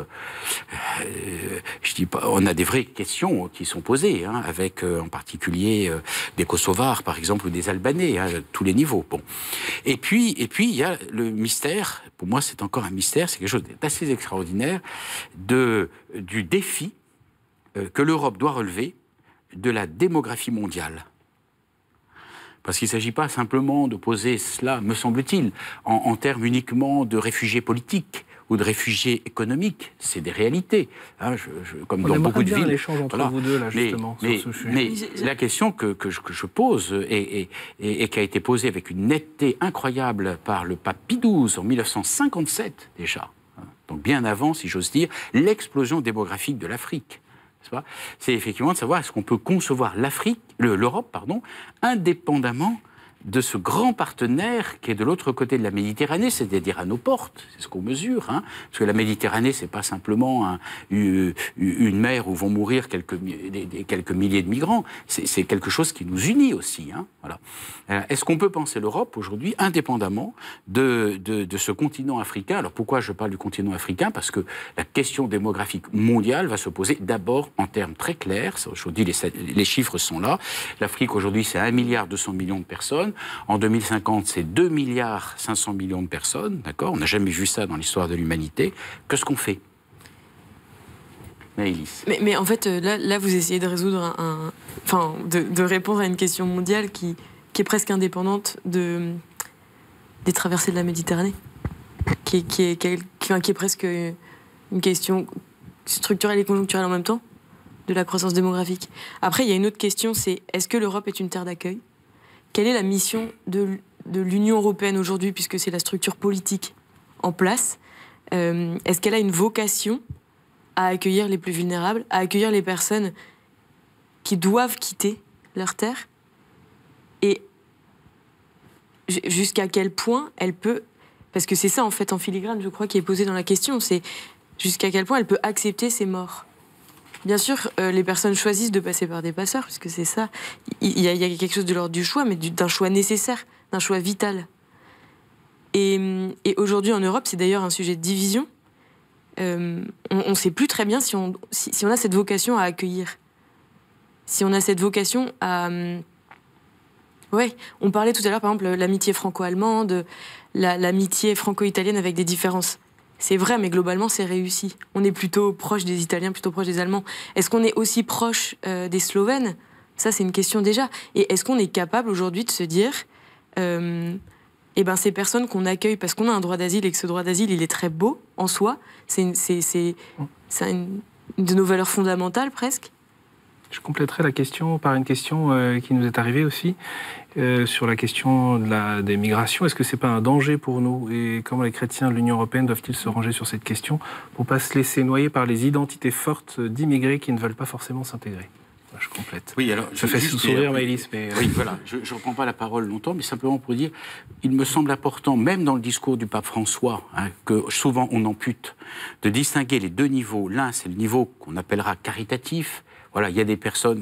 je dis pas, on a des vraies questions qui sont posées, avec en particulier des Kosovars, par exemple, ou des Albanais, à tous les niveaux. Bon. Et puis, il y a le mystère, pour moi c'est encore un mystère, c'est quelque chose d'assez extraordinaire, du défi que l'Europe doit relever de la démographie mondiale. Parce qu'il ne s'agit pas simplement de poser cela, me semble-t-il, en termes uniquement de réfugiés politiques ou de réfugiés économiques. C'est des réalités. Comme dans beaucoup de villes. L'échange entre vous deux, là, justement, sur ce sujet. Mais la question que je pose et qui a été posée avec une netteté incroyable par le pape Pie XII en 1957 déjà, donc bien avant, si j'ose dire, l'explosion démographique de l'Afrique. C'est effectivement de savoir est-ce qu'on peut concevoir l'Europe, indépendamment de ce grand partenaire qui est de l'autre côté de la Méditerranée, c'est-à-dire à nos portes. C'est ce qu'on mesure. Parce que la Méditerranée, c'est pas simplement une mer où vont mourir quelques milliers de migrants. C'est quelque chose qui nous unit aussi. Voilà. Est-ce qu'on peut penser l'Europe aujourd'hui indépendamment de ce continent africain? Alors pourquoi je parle du continent africain? Parce que la question démographique mondiale va se poser d'abord en termes très clairs. Aujourd'hui, les chiffres sont là. L'Afrique aujourd'hui, c'est 1,2 milliard de personnes. En 2050, c'est 2,5 milliards de personnes, d'accord? On n'a jamais vu ça dans l'histoire de l'humanité. Qu'est-ce qu'on fait? Maëlys. Mais en fait, là, vous essayez de résoudre de répondre à une question mondiale qui est presque indépendante des traversées de la Méditerranée, qui est presque une question structurelle et conjoncturelle en même temps, de la croissance démographique. Après, il y a une autre question, c'est est-ce que l'Europe est une terre d'accueil? Quelle est la mission de l'Union européenne aujourd'hui, puisque c'est la structure politique en place? Est-ce qu'elle a une vocation à accueillir les plus vulnérables, à accueillir les personnes qui doivent quitter leur terre? Et jusqu'à quel point elle peut... Parce que c'est ça, en fait, en filigrane, je crois, qui est posé dans la question, c'est jusqu'à quel point elle peut accepter ces morts. Bien sûr, les personnes choisissent de passer par des passeurs, puisque c'est ça. Il y a quelque chose de l'ordre du choix, mais d'un choix nécessaire, d'un choix vital. Et aujourd'hui, en Europe, c'est d'ailleurs un sujet de division. On ne sait plus très bien si on a cette vocation à accueillir. Si on a cette vocation à... Ouais, on parlait tout à l'heure, par exemple, l'amitié franco-allemande, l'amitié franco-italienne avec des différences. C'est vrai, mais globalement, c'est réussi. On est plutôt proche des Italiens, plutôt proche des Allemands. Est-ce qu'on est aussi proche des Slovènes? Ça, c'est une question déjà. Et est-ce qu'on est capable aujourd'hui de se dire et ben ces personnes qu'on accueille parce qu'on a un droit d'asile et que ce droit d'asile il est très beau en soi, c'est une de nos valeurs fondamentales presque. Je compléterai la question par une question qui nous est arrivée aussi sur la question des migrations. Est-ce que ce n'est pas un danger pour nous? Et comment les chrétiens de l'Union européenne doivent-ils se ranger sur cette question pour ne pas se laisser noyer par les identités fortes d'immigrés qui ne veulent pas forcément s'intégrer? Je complète. Oui, alors, je fais sourire Maëlys, mais... Oui, voilà, je ne reprends pas la parole longtemps, mais simplement pour dire, il me semble important, même dans le discours du pape François, que souvent on ampute, de distinguer les deux niveaux. L'un, c'est le niveau qu'on appellera caritatif. Voilà, il y a des personnes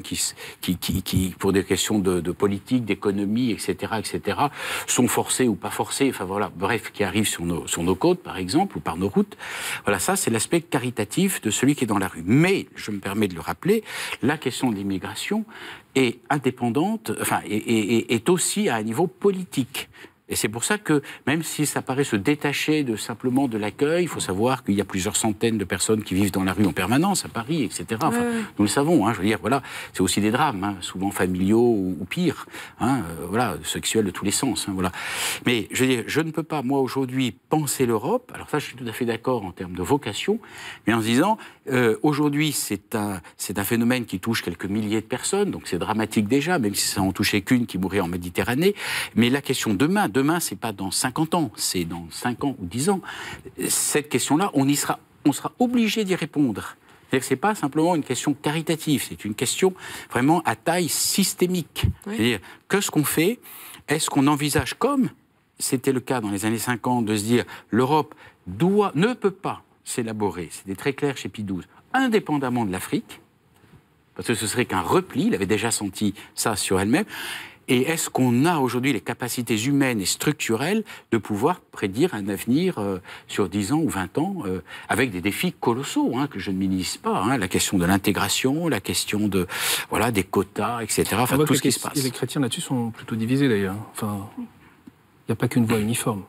qui pour des questions de politique, d'économie, etc., sont forcées ou pas forcées, enfin voilà, bref, qui arrivent sur nos côtes, par exemple, ou par nos routes. Voilà, ça, c'est l'aspect caritatif de celui qui est dans la rue. Mais, je me permets de le rappeler, la question de l'immigration est indépendante, enfin, est aussi à un niveau politique. Et c'est pour ça que, même si ça paraît se détacher simplement de l'accueil, il faut savoir qu'il y a plusieurs centaines de personnes qui vivent dans la rue en permanence, à Paris, etc. Enfin, nous le savons, je veux dire, voilà, c'est aussi des drames, souvent familiaux ou pires, voilà, sexuels de tous les sens, voilà. Mais, je veux dire, je ne peux pas, moi, aujourd'hui, penser l'Europe, alors ça, je suis tout à fait d'accord en termes de vocation, mais en se disant, aujourd'hui, c'est un phénomène qui touche quelques milliers de personnes, donc c'est dramatique déjà, même si ça en touchait qu'une qui mourrait en Méditerranée, mais la question demain, c'est pas dans 50 ans, c'est dans 5 ans ou 10 ans. Cette question-là, on sera obligé d'y répondre. C'est-à-dire que ce n'est pas simplement une question caritative, c'est une question vraiment à taille systémique. Oui. C'est-à-dire, qu'est-ce qu'on fait? Est-ce qu'on envisage, comme c'était le cas dans les années 50, de se dire l'Europe ne peut pas s'élaborer, c'était très clair chez Pie XII, indépendamment de l'Afrique, parce que ce serait qu'un repli, il avait déjà senti ça sur elle-même. Et est-ce qu'on a aujourd'hui les capacités humaines et structurelles de pouvoir prédire un avenir sur 10 ans ou 20 ans avec des défis colossaux que je ne minimise pas, la question de l'intégration, la question des quotas, etc. Enfin, tout ce qui se passe. Les chrétiens là-dessus sont plutôt divisés d'ailleurs. Enfin, il n'y a pas qu'une voie uniforme.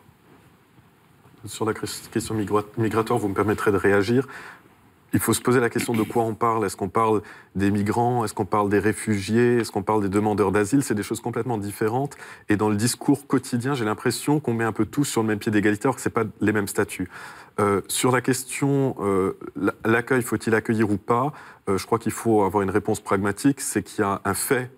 Sur la question migratoire, vous me permettrez de réagir. Il faut se poser la question de quoi on parle. Est-ce qu'on parle des migrants? Est-ce qu'on parle des réfugiés? Est-ce qu'on parle des demandeurs d'asile? C'est des choses complètement différentes. Et dans le discours quotidien, j'ai l'impression qu'on met un peu tous sur le même pied d'égalité, alors que ce n'est pas les mêmes statuts. Sur la question, l'accueil, faut-il accueillir ou pas? Je crois qu'il faut avoir une réponse pragmatique. C'est qu'il y a un fait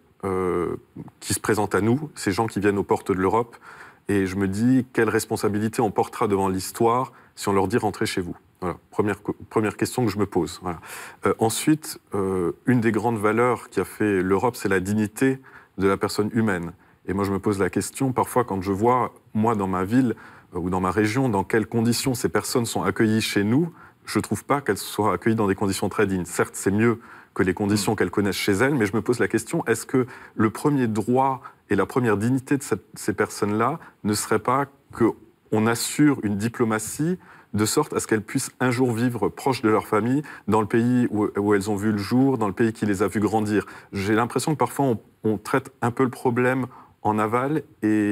qui se présente à nous, ces gens qui viennent aux portes de l'Europe. Et je me dis, quelle responsabilité on portera devant l'histoire si on leur dit « rentrez chez vous ». Voilà, première question que je me pose. Voilà. Ensuite, une des grandes valeurs qui a fait l'Europe, c'est la dignité de la personne humaine. Et moi, je me pose la question, parfois, quand je vois, moi, dans ma ville ou dans ma région, dans quelles conditions ces personnes sont accueillies chez nous, je ne trouve pas qu'elles soient accueillies dans des conditions très dignes. Certes, c'est mieux que les conditions qu'elles connaissent chez elles, mais je me pose la question, est-ce que le premier droit et la première dignité de ces personnes-là ne serait pas qu'on assure une diplomatie de sorte à ce qu'elles puissent un jour vivre proches de leur famille, dans le pays où elles ont vu le jour, dans le pays qui les a vu grandir. J'ai l'impression que parfois on traite un peu le problème en aval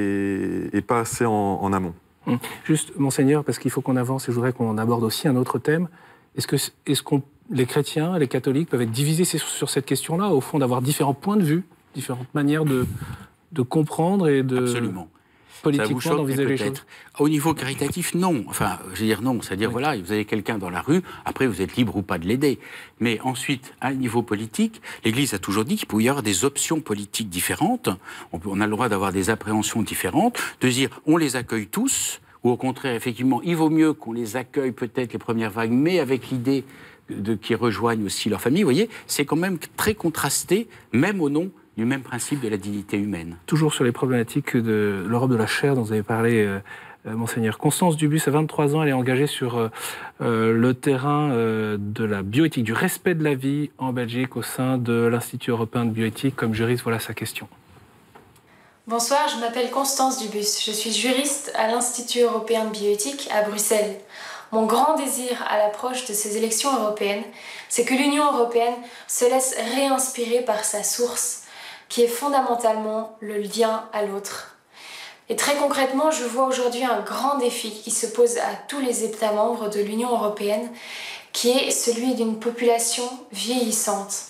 et pas assez en amont. Juste, Monseigneur, parce qu'il faut qu'on avance et je voudrais qu'on aborde aussi un autre thème. Est-ce que les chrétiens, les catholiques peuvent être divisés sur cette question-là, au fond d'avoir différents points de vue, différentes manières de comprendre et de... Absolument. Politiquement d'envisager les choses. Au niveau caritatif, non. Enfin, je veux dire non. C'est-à-dire, voilà, vous avez quelqu'un dans la rue, après vous êtes libre ou pas de l'aider. Mais ensuite, à un niveau politique, l'Église a toujours dit qu'il pouvait y avoir des options politiques différentes. On a le droit d'avoir des appréhensions différentes, de dire on les accueille tous, ou au contraire, effectivement, il vaut mieux qu'on les accueille peut-être les premières vagues, mais avec l'idée qu'ils rejoignent aussi leur famille. Vous voyez, c'est quand même très contrasté, même au nom du même principe de la dignité humaine. Toujours sur les problématiques de l'Europe de la chair dont vous avez parlé, Monseigneur. Constance Dubus, à 23 ans, elle est engagée sur le terrain de la bioéthique, du respect de la vie en Belgique au sein de l'Institut européen de bioéthique. Comme juriste, voilà sa question. Bonsoir, je m'appelle Constance Dubus. Je suis juriste à l'Institut européen de bioéthique à Bruxelles. Mon grand désir à l'approche de ces élections européennes, c'est que l'Union européenne se laisse réinspirer par sa source, qui est fondamentalement le lien à l'autre. Et très concrètement, je vois aujourd'hui un grand défi qui se pose à tous les États membres de l'Union européenne, qui est celui d'une population vieillissante.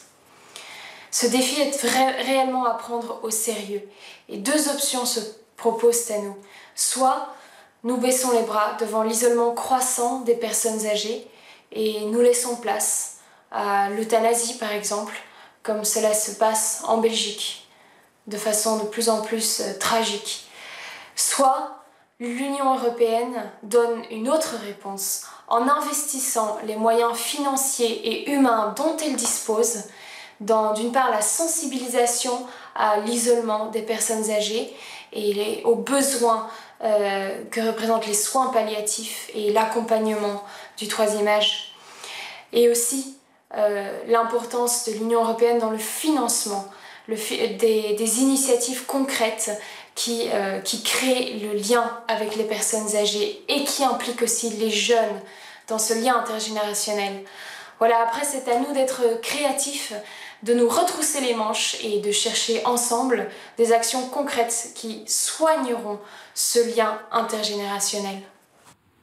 Ce défi est réellement à prendre au sérieux. Et deux options se proposent à nous. soit nous baissons les bras devant l'isolement croissant des personnes âgées et nous laissons place à l'euthanasie par exemple, comme cela se passe en Belgique, de façon de plus en plus tragique. Soit l'Union européenne donne une autre réponse en investissant les moyens financiers et humains dont elle dispose dans, d'une part, la sensibilisation à l'isolement des personnes âgées et aux besoins que représentent les soins palliatifs et l'accompagnement du troisième âge, et aussi l'importance de l'Union européenne dans le financement des initiatives concrètes qui créent le lien avec les personnes âgées et qui impliquent aussi les jeunes dans ce lien intergénérationnel. Voilà, après c'est à nous d'être créatifs, de nous retrousser les manches et de chercher ensemble des actions concrètes qui soigneront ce lien intergénérationnel. Anne ?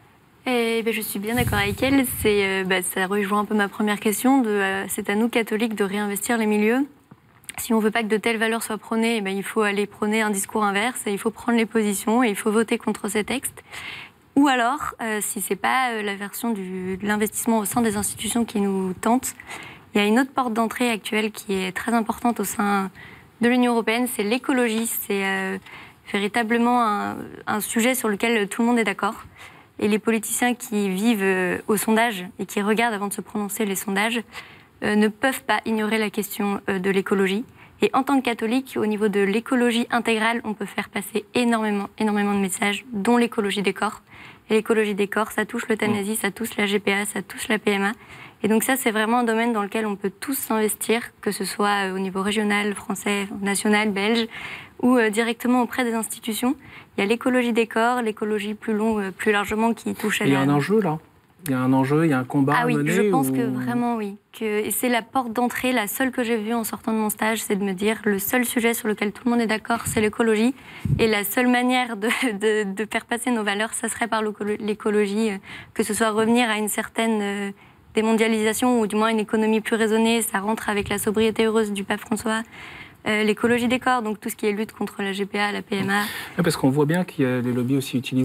Je suis bien d'accord avec elle. Ça rejoint un peu ma première question. C'est à nous, catholiques, de réinvestir les milieux. Si on ne veut pas que de telles valeurs soient prônées, il faut aller prôner un discours inverse, et il faut prendre les positions et il faut voter contre ces textes. Ou alors, si ce n'est pas la version de l'investissement au sein des institutions qui nous tente, il y a une autre porte d'entrée actuelle qui est très importante au sein de l'Union européenne, c'est l'écologie. C'est véritablement un sujet sur lequel tout le monde est d'accord. Et les politiciens qui vivent au sondage et qui regardent avant de se prononcer les sondages ne peuvent pas ignorer la question de l'écologie. Et en tant que catholique, au niveau de l'écologie intégrale, on peut faire passer énormément de messages, dont l'écologie des corps. Et l'écologie des corps, ça touche l'euthanasie, ça touche la GPA, ça touche la PMA. Et donc ça, c'est vraiment un domaine dans lequel on peut tous s'investir, que ce soit au niveau régional, français, national, belge, ou directement auprès des institutions. Il y a l'écologie des corps, l'écologie plus largement qui touche à Il y a un enjeu là. Il y a un enjeu, il y a un combat à mener. Ah oui, je pense que vraiment oui. Et c'est la porte d'entrée, la seule que j'ai vue en sortant de mon stage, c'est de me dire le seul sujet sur lequel tout le monde est d'accord, c'est l'écologie. Et la seule manière de faire passer nos valeurs, ça serait par l'écologie, que ce soit revenir à une certaine démondialisation ou du moins une économie plus raisonnée. Ça rentre avec la sobriété heureuse du pape François. L'écologie des corps, donc tout ce qui est lutte contre la GPA, la PMA. Oui, parce qu'on voit bien que les lobbies aussi utilisent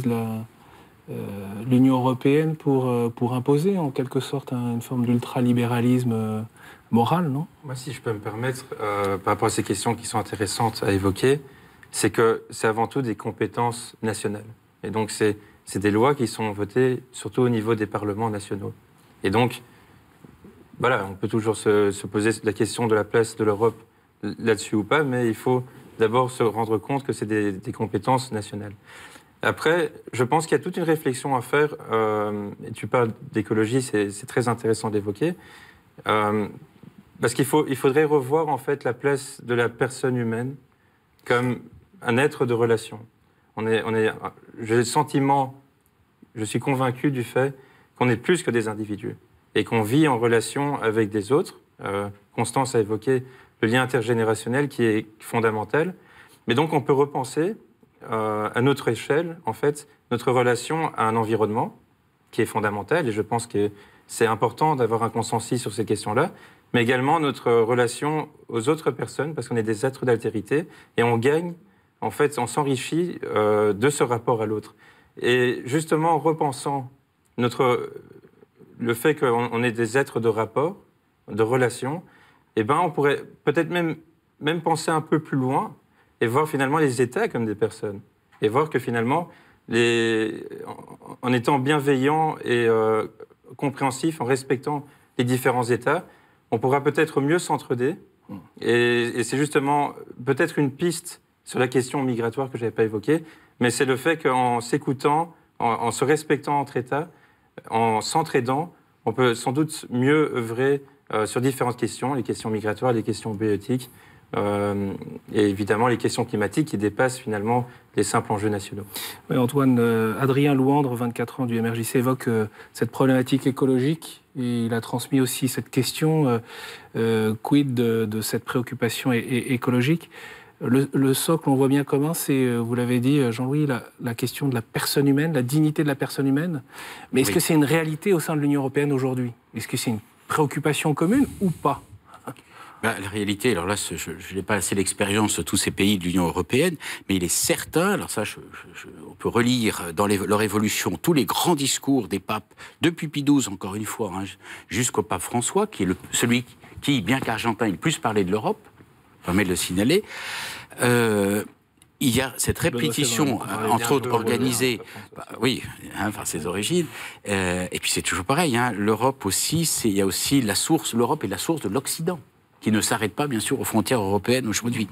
l'Union européenne pour imposer en quelque sorte une forme d'ultralibéralisme moral, non ? Moi, si je peux me permettre, par rapport à ces questions qui sont intéressantes à évoquer, c'est que c'est avant tout des compétences nationales. Et donc, c'est des lois qui sont votées surtout au niveau des parlements nationaux. Et donc, voilà, on peut toujours se poser la question de la place de l'Europe là-dessus ou pas, mais il faut d'abord se rendre compte que c'est des compétences nationales. Après, je pense qu'il y a toute une réflexion à faire, et tu parles d'écologie, c'est très intéressant d'évoquer, parce qu'il faudrait revoir en fait la place de la personne humaine comme un être de relation. J'ai le sentiment, je suis convaincu du fait qu'on est plus que des individus, et qu'on vit en relation avec des autres. Constance a évoqué le lien intergénérationnel qui est fondamental. Mais donc, on peut repenser à notre échelle, en fait, notre relation à un environnement qui est fondamental. Et je pense que c'est important d'avoir un consensus sur ces questions-là. Mais également notre relation aux autres personnes, parce qu'on est des êtres d'altérité. Et on gagne, en fait, on s'enrichit de ce rapport à l'autre. Et justement, en repensant le fait qu'on est des êtres de rapport, de relation, eh ben, on pourrait peut-être même penser un peu plus loin et voir finalement les États comme des personnes. Et voir que finalement, en étant bienveillant et compréhensif, en respectant les différents États, on pourra peut-être mieux s'entraider. Et c'est justement peut-être une piste sur la question migratoire que je n'avais pas évoquée, mais c'est le fait qu'en s'écoutant, en se respectant entre États, en s'entraidant, on peut sans doute mieux œuvrer sur différentes questions, les questions migratoires, les questions bioéthiques, et évidemment les questions climatiques qui dépassent finalement les simples enjeux nationaux. Oui, Antoine, Adrien Louandre, 24 ans du MRJC, évoque cette problématique écologique et il a transmis aussi cette question quid de cette préoccupation écologique. Le socle, on voit bien commun, c'est, vous l'avez dit, Jean-Louis, la question de la personne humaine, la dignité de la personne humaine. Mais est-ce que c'est une réalité au sein de l'Union européenne aujourd'hui ? Est-ce que c'est une préoccupation commune ou pas ? La réalité, alors là, je n'ai pas assez l'expérience de tous ces pays de l'Union européenne, mais il est certain, alors ça, on peut relire dans leur évolution tous les grands discours des papes, depuis Pie XII, encore une fois, hein, jusqu'au pape François, qui est celui qui, bien qu'argentin, il le plus parlé de l'Europe, permet de le signaler. Il y a cette répétition, entre autres organisée, oui, hein, par ses origines, et puis c'est toujours pareil, hein, l'Europe aussi, il y a aussi la source, l'Europe est la source de l'Occident, qui ne s'arrête pas, bien sûr, aux frontières européennes aujourd'hui.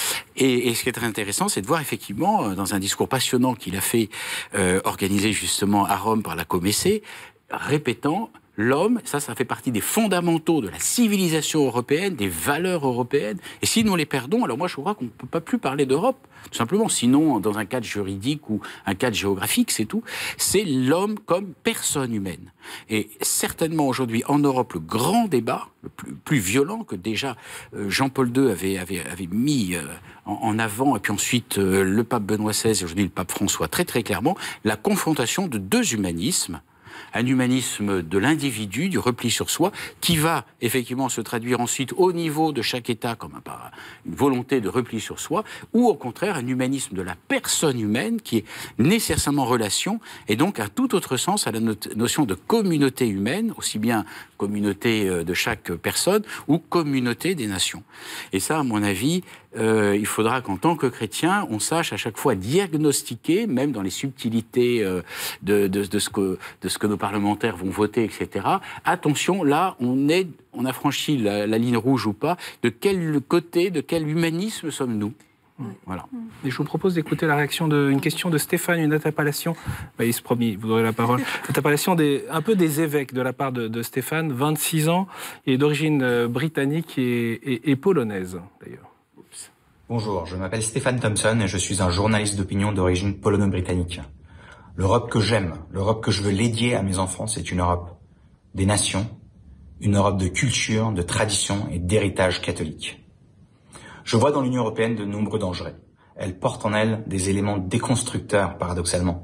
Et ce qui est très intéressant, c'est de voir effectivement, dans un discours passionnant qu'il a fait, organisé justement à Rome par la Comessée, répétant l'homme, ça fait partie des fondamentaux de la civilisation européenne, des valeurs européennes. Et si nous les perdons, alors moi je crois qu'on ne peut pas plus parler d'Europe, tout simplement. Sinon, dans un cadre juridique ou un cadre géographique, c'est tout. C'est l'homme comme personne humaine. Et certainement aujourd'hui en Europe, le grand débat, le plus violent que déjà Jean-Paul II avait mis en avant, et puis ensuite le pape Benoît XVI et aujourd'hui le pape François, très très clairement, la confrontation de deux humanismes. Un humanisme de l'individu, du repli sur soi, qui va effectivement se traduire ensuite au niveau de chaque État comme une volonté de repli sur soi, ou au contraire un humanisme de la personne humaine qui est nécessairement relation, et donc un tout autre sens à la notion de communauté humaine, aussi bien communauté de chaque personne ou communauté des nations. Et ça, à mon avis, il faudra qu'en tant que chrétien, on sache à chaque fois diagnostiquer, même dans les subtilités de ce que nos parlementaires vont voter, etc. Attention, là, on a franchi la ligne rouge ou pas. De quel côté, de quel humanisme sommes-nous ? Voilà. Et je vous propose d'écouter la réaction une question de Stéphane, une interpellation. Il se promet, vous aurez la parole. Interpellation un peu des évêques de la part de Stéphane, 26 ans, et d'origine britannique et polonaise, d'ailleurs. Bonjour, je m'appelle Stéphane Thompson et je suis un journaliste d'opinion d'origine polono-britannique. L'Europe que j'aime, l'Europe que je veux léguer à mes enfants, c'est une Europe des nations, une Europe de culture, de tradition et d'héritage catholique. Je vois dans l'Union européenne de nombreux dangers. Elle porte en elle des éléments déconstructeurs, paradoxalement.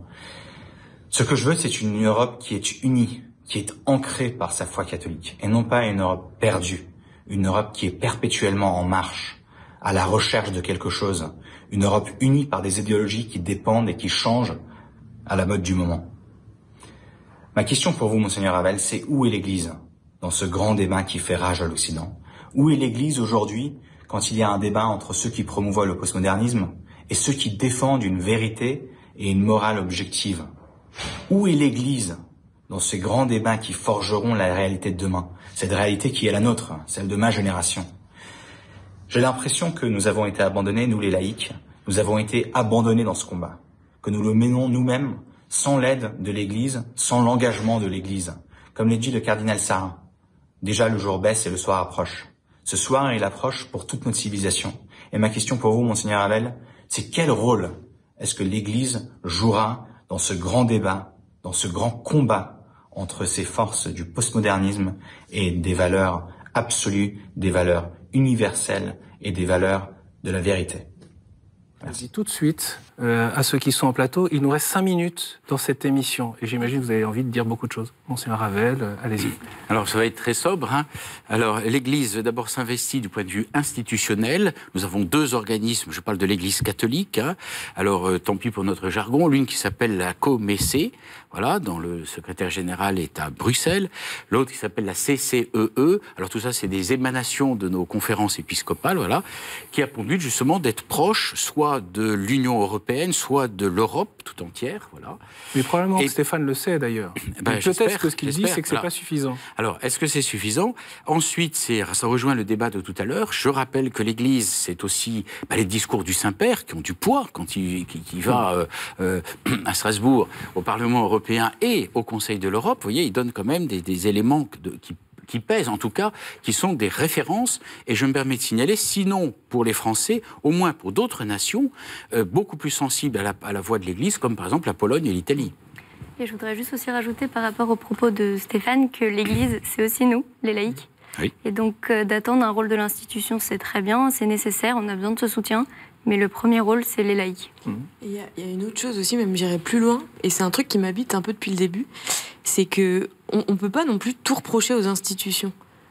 Ce que je veux, c'est une Europe qui est unie, qui est ancrée par sa foi catholique, et non pas une Europe perdue, une Europe qui est perpétuellement en marche, à la recherche de quelque chose, une Europe unie par des idéologies qui dépendent et qui changent à la mode du moment. Ma question pour vous, Monseigneur Ravel, c'est où est l'Église dans ce grand débat qui fait rage à l'Occident? Où est l'Église aujourd'hui quand il y a un débat entre ceux qui promouvoient le postmodernisme et ceux qui défendent une vérité et une morale objective? Où est l'Église dans ces grands débats qui forgeront la réalité de demain? Cette réalité qui est la nôtre, celle de ma génération. J'ai l'impression que nous avons été abandonnés, nous les laïcs, nous avons été abandonnés dans ce combat, que nous le menons nous-mêmes, sans l'aide de l'Église, sans l'engagement de l'Église. Comme l'a dit le cardinal Sarrin, déjà le jour baisse et le soir approche. Ce soir, il approche pour toute notre civilisation. Et ma question pour vous, Monseigneur Ravel, c'est quel rôle est-ce que l'Église jouera dans ce grand débat, dans ce grand combat entre ces forces du postmodernisme et des valeurs absolues, des valeurs universelles et des valeurs de la vérité? Merci. Tout de suite, à ceux qui sont en plateau, il nous reste 5 minutes dans cette émission. Et j'imagine que vous avez envie de dire beaucoup de choses. Monseigneur Ravel, allez-y. Alors, ça va être très sobre. Hein. Alors, l'Église, d'abord, s'investit du point de vue institutionnel. Nous avons 2 organismes. Je parle de l'Église catholique. Hein. Alors, tant pis pour notre jargon. L'une qui s'appelle la Comessée, voilà, dont le secrétaire général est à Bruxelles. L'autre qui s'appelle la CCEE. Alors, tout ça, c'est des émanations de nos conférences épiscopales, voilà, qui a pour but, justement, d'être proche, soit de l'Union européenne, soit de l'Europe tout entière, voilà. Mais probablement que Stéphane le sait d'ailleurs. Peut-être que ce qu'il dit, c'est que c'est pas suffisant. Alors, est-ce que c'est suffisant? Ensuite, ça rejoint le débat de tout à l'heure. Je rappelle que l'Église, c'est aussi les discours du Saint-Père qui ont du poids quand il va à Strasbourg, au Parlement européen et au Conseil de l'Europe. Vous voyez, il donne quand même des éléments qui pèsent, en tout cas, qui sont des références. Et je me permets de signaler, sinon pour les Français, au moins pour d'autres nations, beaucoup plus sensibles à la voix de l'Église, comme par exemple la Pologne et l'Italie. Et je voudrais juste aussi rajouter par rapport aux propos de Stéphane que l'Église, c'est aussi nous, les laïcs. Oui. Et donc d'attendre un rôle de l'institution, c'est très bien, c'est nécessaire, on a besoin de ce soutien. Mais le premier rôle, c'est les laïcs. Il y a une autre chose aussi, même j'irai plus loin, et c'est un truc qui m'habite un peu depuis le début, c'est qu'on ne peut pas non plus tout reprocher aux institutions.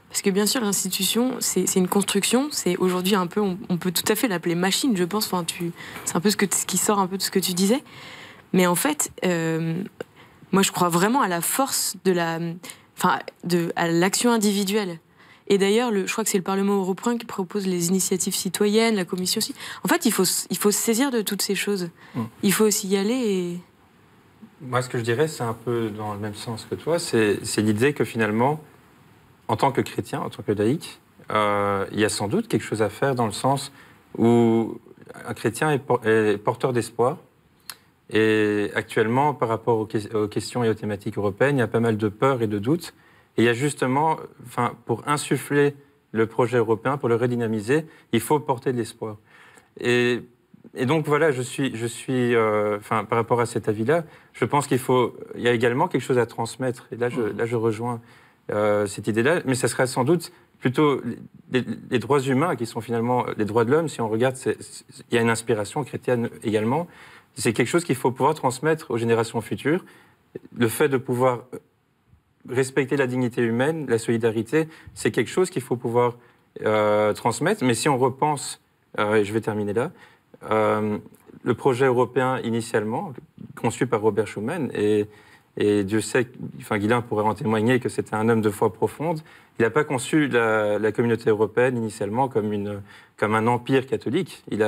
Parce que bien sûr, l'institution, c'est une construction. C'est aujourd'hui un peu, on peut tout à fait l'appeler machine, je pense. Enfin, c'est un peu ce qui sort un peu de ce que tu disais. Mais en fait, moi, je crois vraiment à la force à l'action individuelle. Et d'ailleurs, je crois que c'est le Parlement européen qui propose les initiatives citoyennes, la Commission aussi. En fait, il faut se saisir de toutes ces choses. Il faut aussi y aller et... Moi, ce que je dirais, c'est un peu dans le même sens que toi. C'est l'idée que finalement, en tant que chrétien, en tant que laïc, il y a sans doute quelque chose à faire dans le sens où un chrétien est porteur d'espoir. Et actuellement, par rapport aux questions et aux thématiques européennes, il y a pas mal de peurs et de doutes. Et il y a justement, pour insuffler le projet européen, pour le redynamiser, il faut porter de l'espoir. Et donc voilà, je suis par rapport à cet avis-là, je pense il y a également quelque chose à transmettre. Et là, je rejoins cette idée-là, mais ça serait sans doute plutôt les droits humains qui sont finalement les droits de l'homme. Si on regarde, il y a une inspiration chrétienne également. C'est quelque chose qu'il faut pouvoir transmettre aux générations futures. Le fait de pouvoir respecter la dignité humaine, la solidarité, c'est quelque chose qu'il faut pouvoir transmettre. Mais si on repense, et je vais terminer là, le projet européen initialement, conçu par Robert Schuman, et Dieu sait, Guylain pourrait en témoigner, que c'était un homme de foi profonde. Il n'a pas conçu la communauté européenne initialement comme un empire catholique. Il y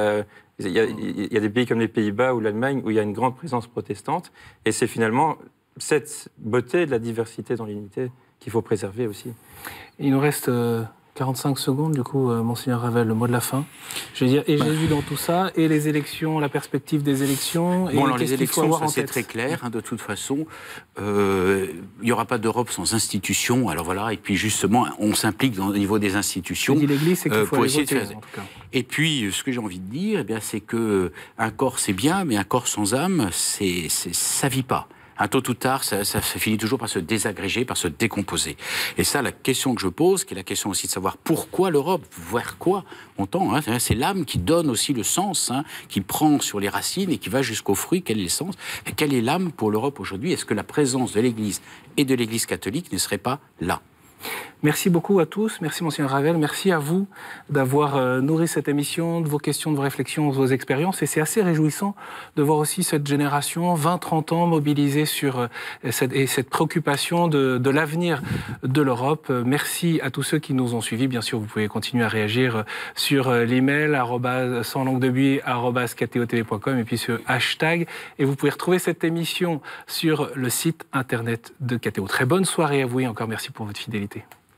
a des pays comme les Pays-Bas ou l'Allemagne où il y a une grande présence protestante, et c'est finalement cette beauté de la diversité dans l'unité qu'il faut préserver aussi. Il nous reste 45 secondes, du coup, Monseigneur Ravel, le mot de la fin. Je veux dire, et Jésus dans tout ça, et les élections, la perspective des élections. Bon, alors les élections, ça c'est très clair, de toute façon. Il n'y aura pas d'Europe sans institutions, alors voilà, et puis justement, on s'implique au niveau des institutions. Ce que dit l'Église, c'est qu'il faut aller voter, en tout cas. Et puis, ce que j'ai envie de dire, c'est qu'un corps c'est bien, mais un corps sans âme, ça ne vit pas. Tôt ou tard, ça finit toujours par se désagréger, par se décomposer. Et ça, la question que je pose, qui est la question aussi de savoir pourquoi l'Europe, vers quoi on tend, c'est l'âme qui donne aussi le sens, qui prend sur les racines et qui va jusqu'au fruit. Quel est l'essence? Quelle est l'âme pour l'Europe aujourd'hui? Est-ce que la présence de l'Église et de l'Église catholique ne serait pas là? Merci beaucoup à tous. Merci, Monseigneur Ravel. Merci à vous d'avoir nourri cette émission, de vos questions, de vos réflexions, de vos expériences. Et c'est assez réjouissant de voir aussi cette génération, 20-30 ans, mobilisée sur cette préoccupation de l'avenir de l'Europe. Merci à tous ceux qui nous ont suivis. Bien sûr, vous pouvez continuer à réagir sur l'email @sanslonguedebuis@ktotv.com et puis sur hashtag. Et vous pouvez retrouver cette émission sur le site internet de KTO. Très bonne soirée à vous et encore merci pour votre fidélité.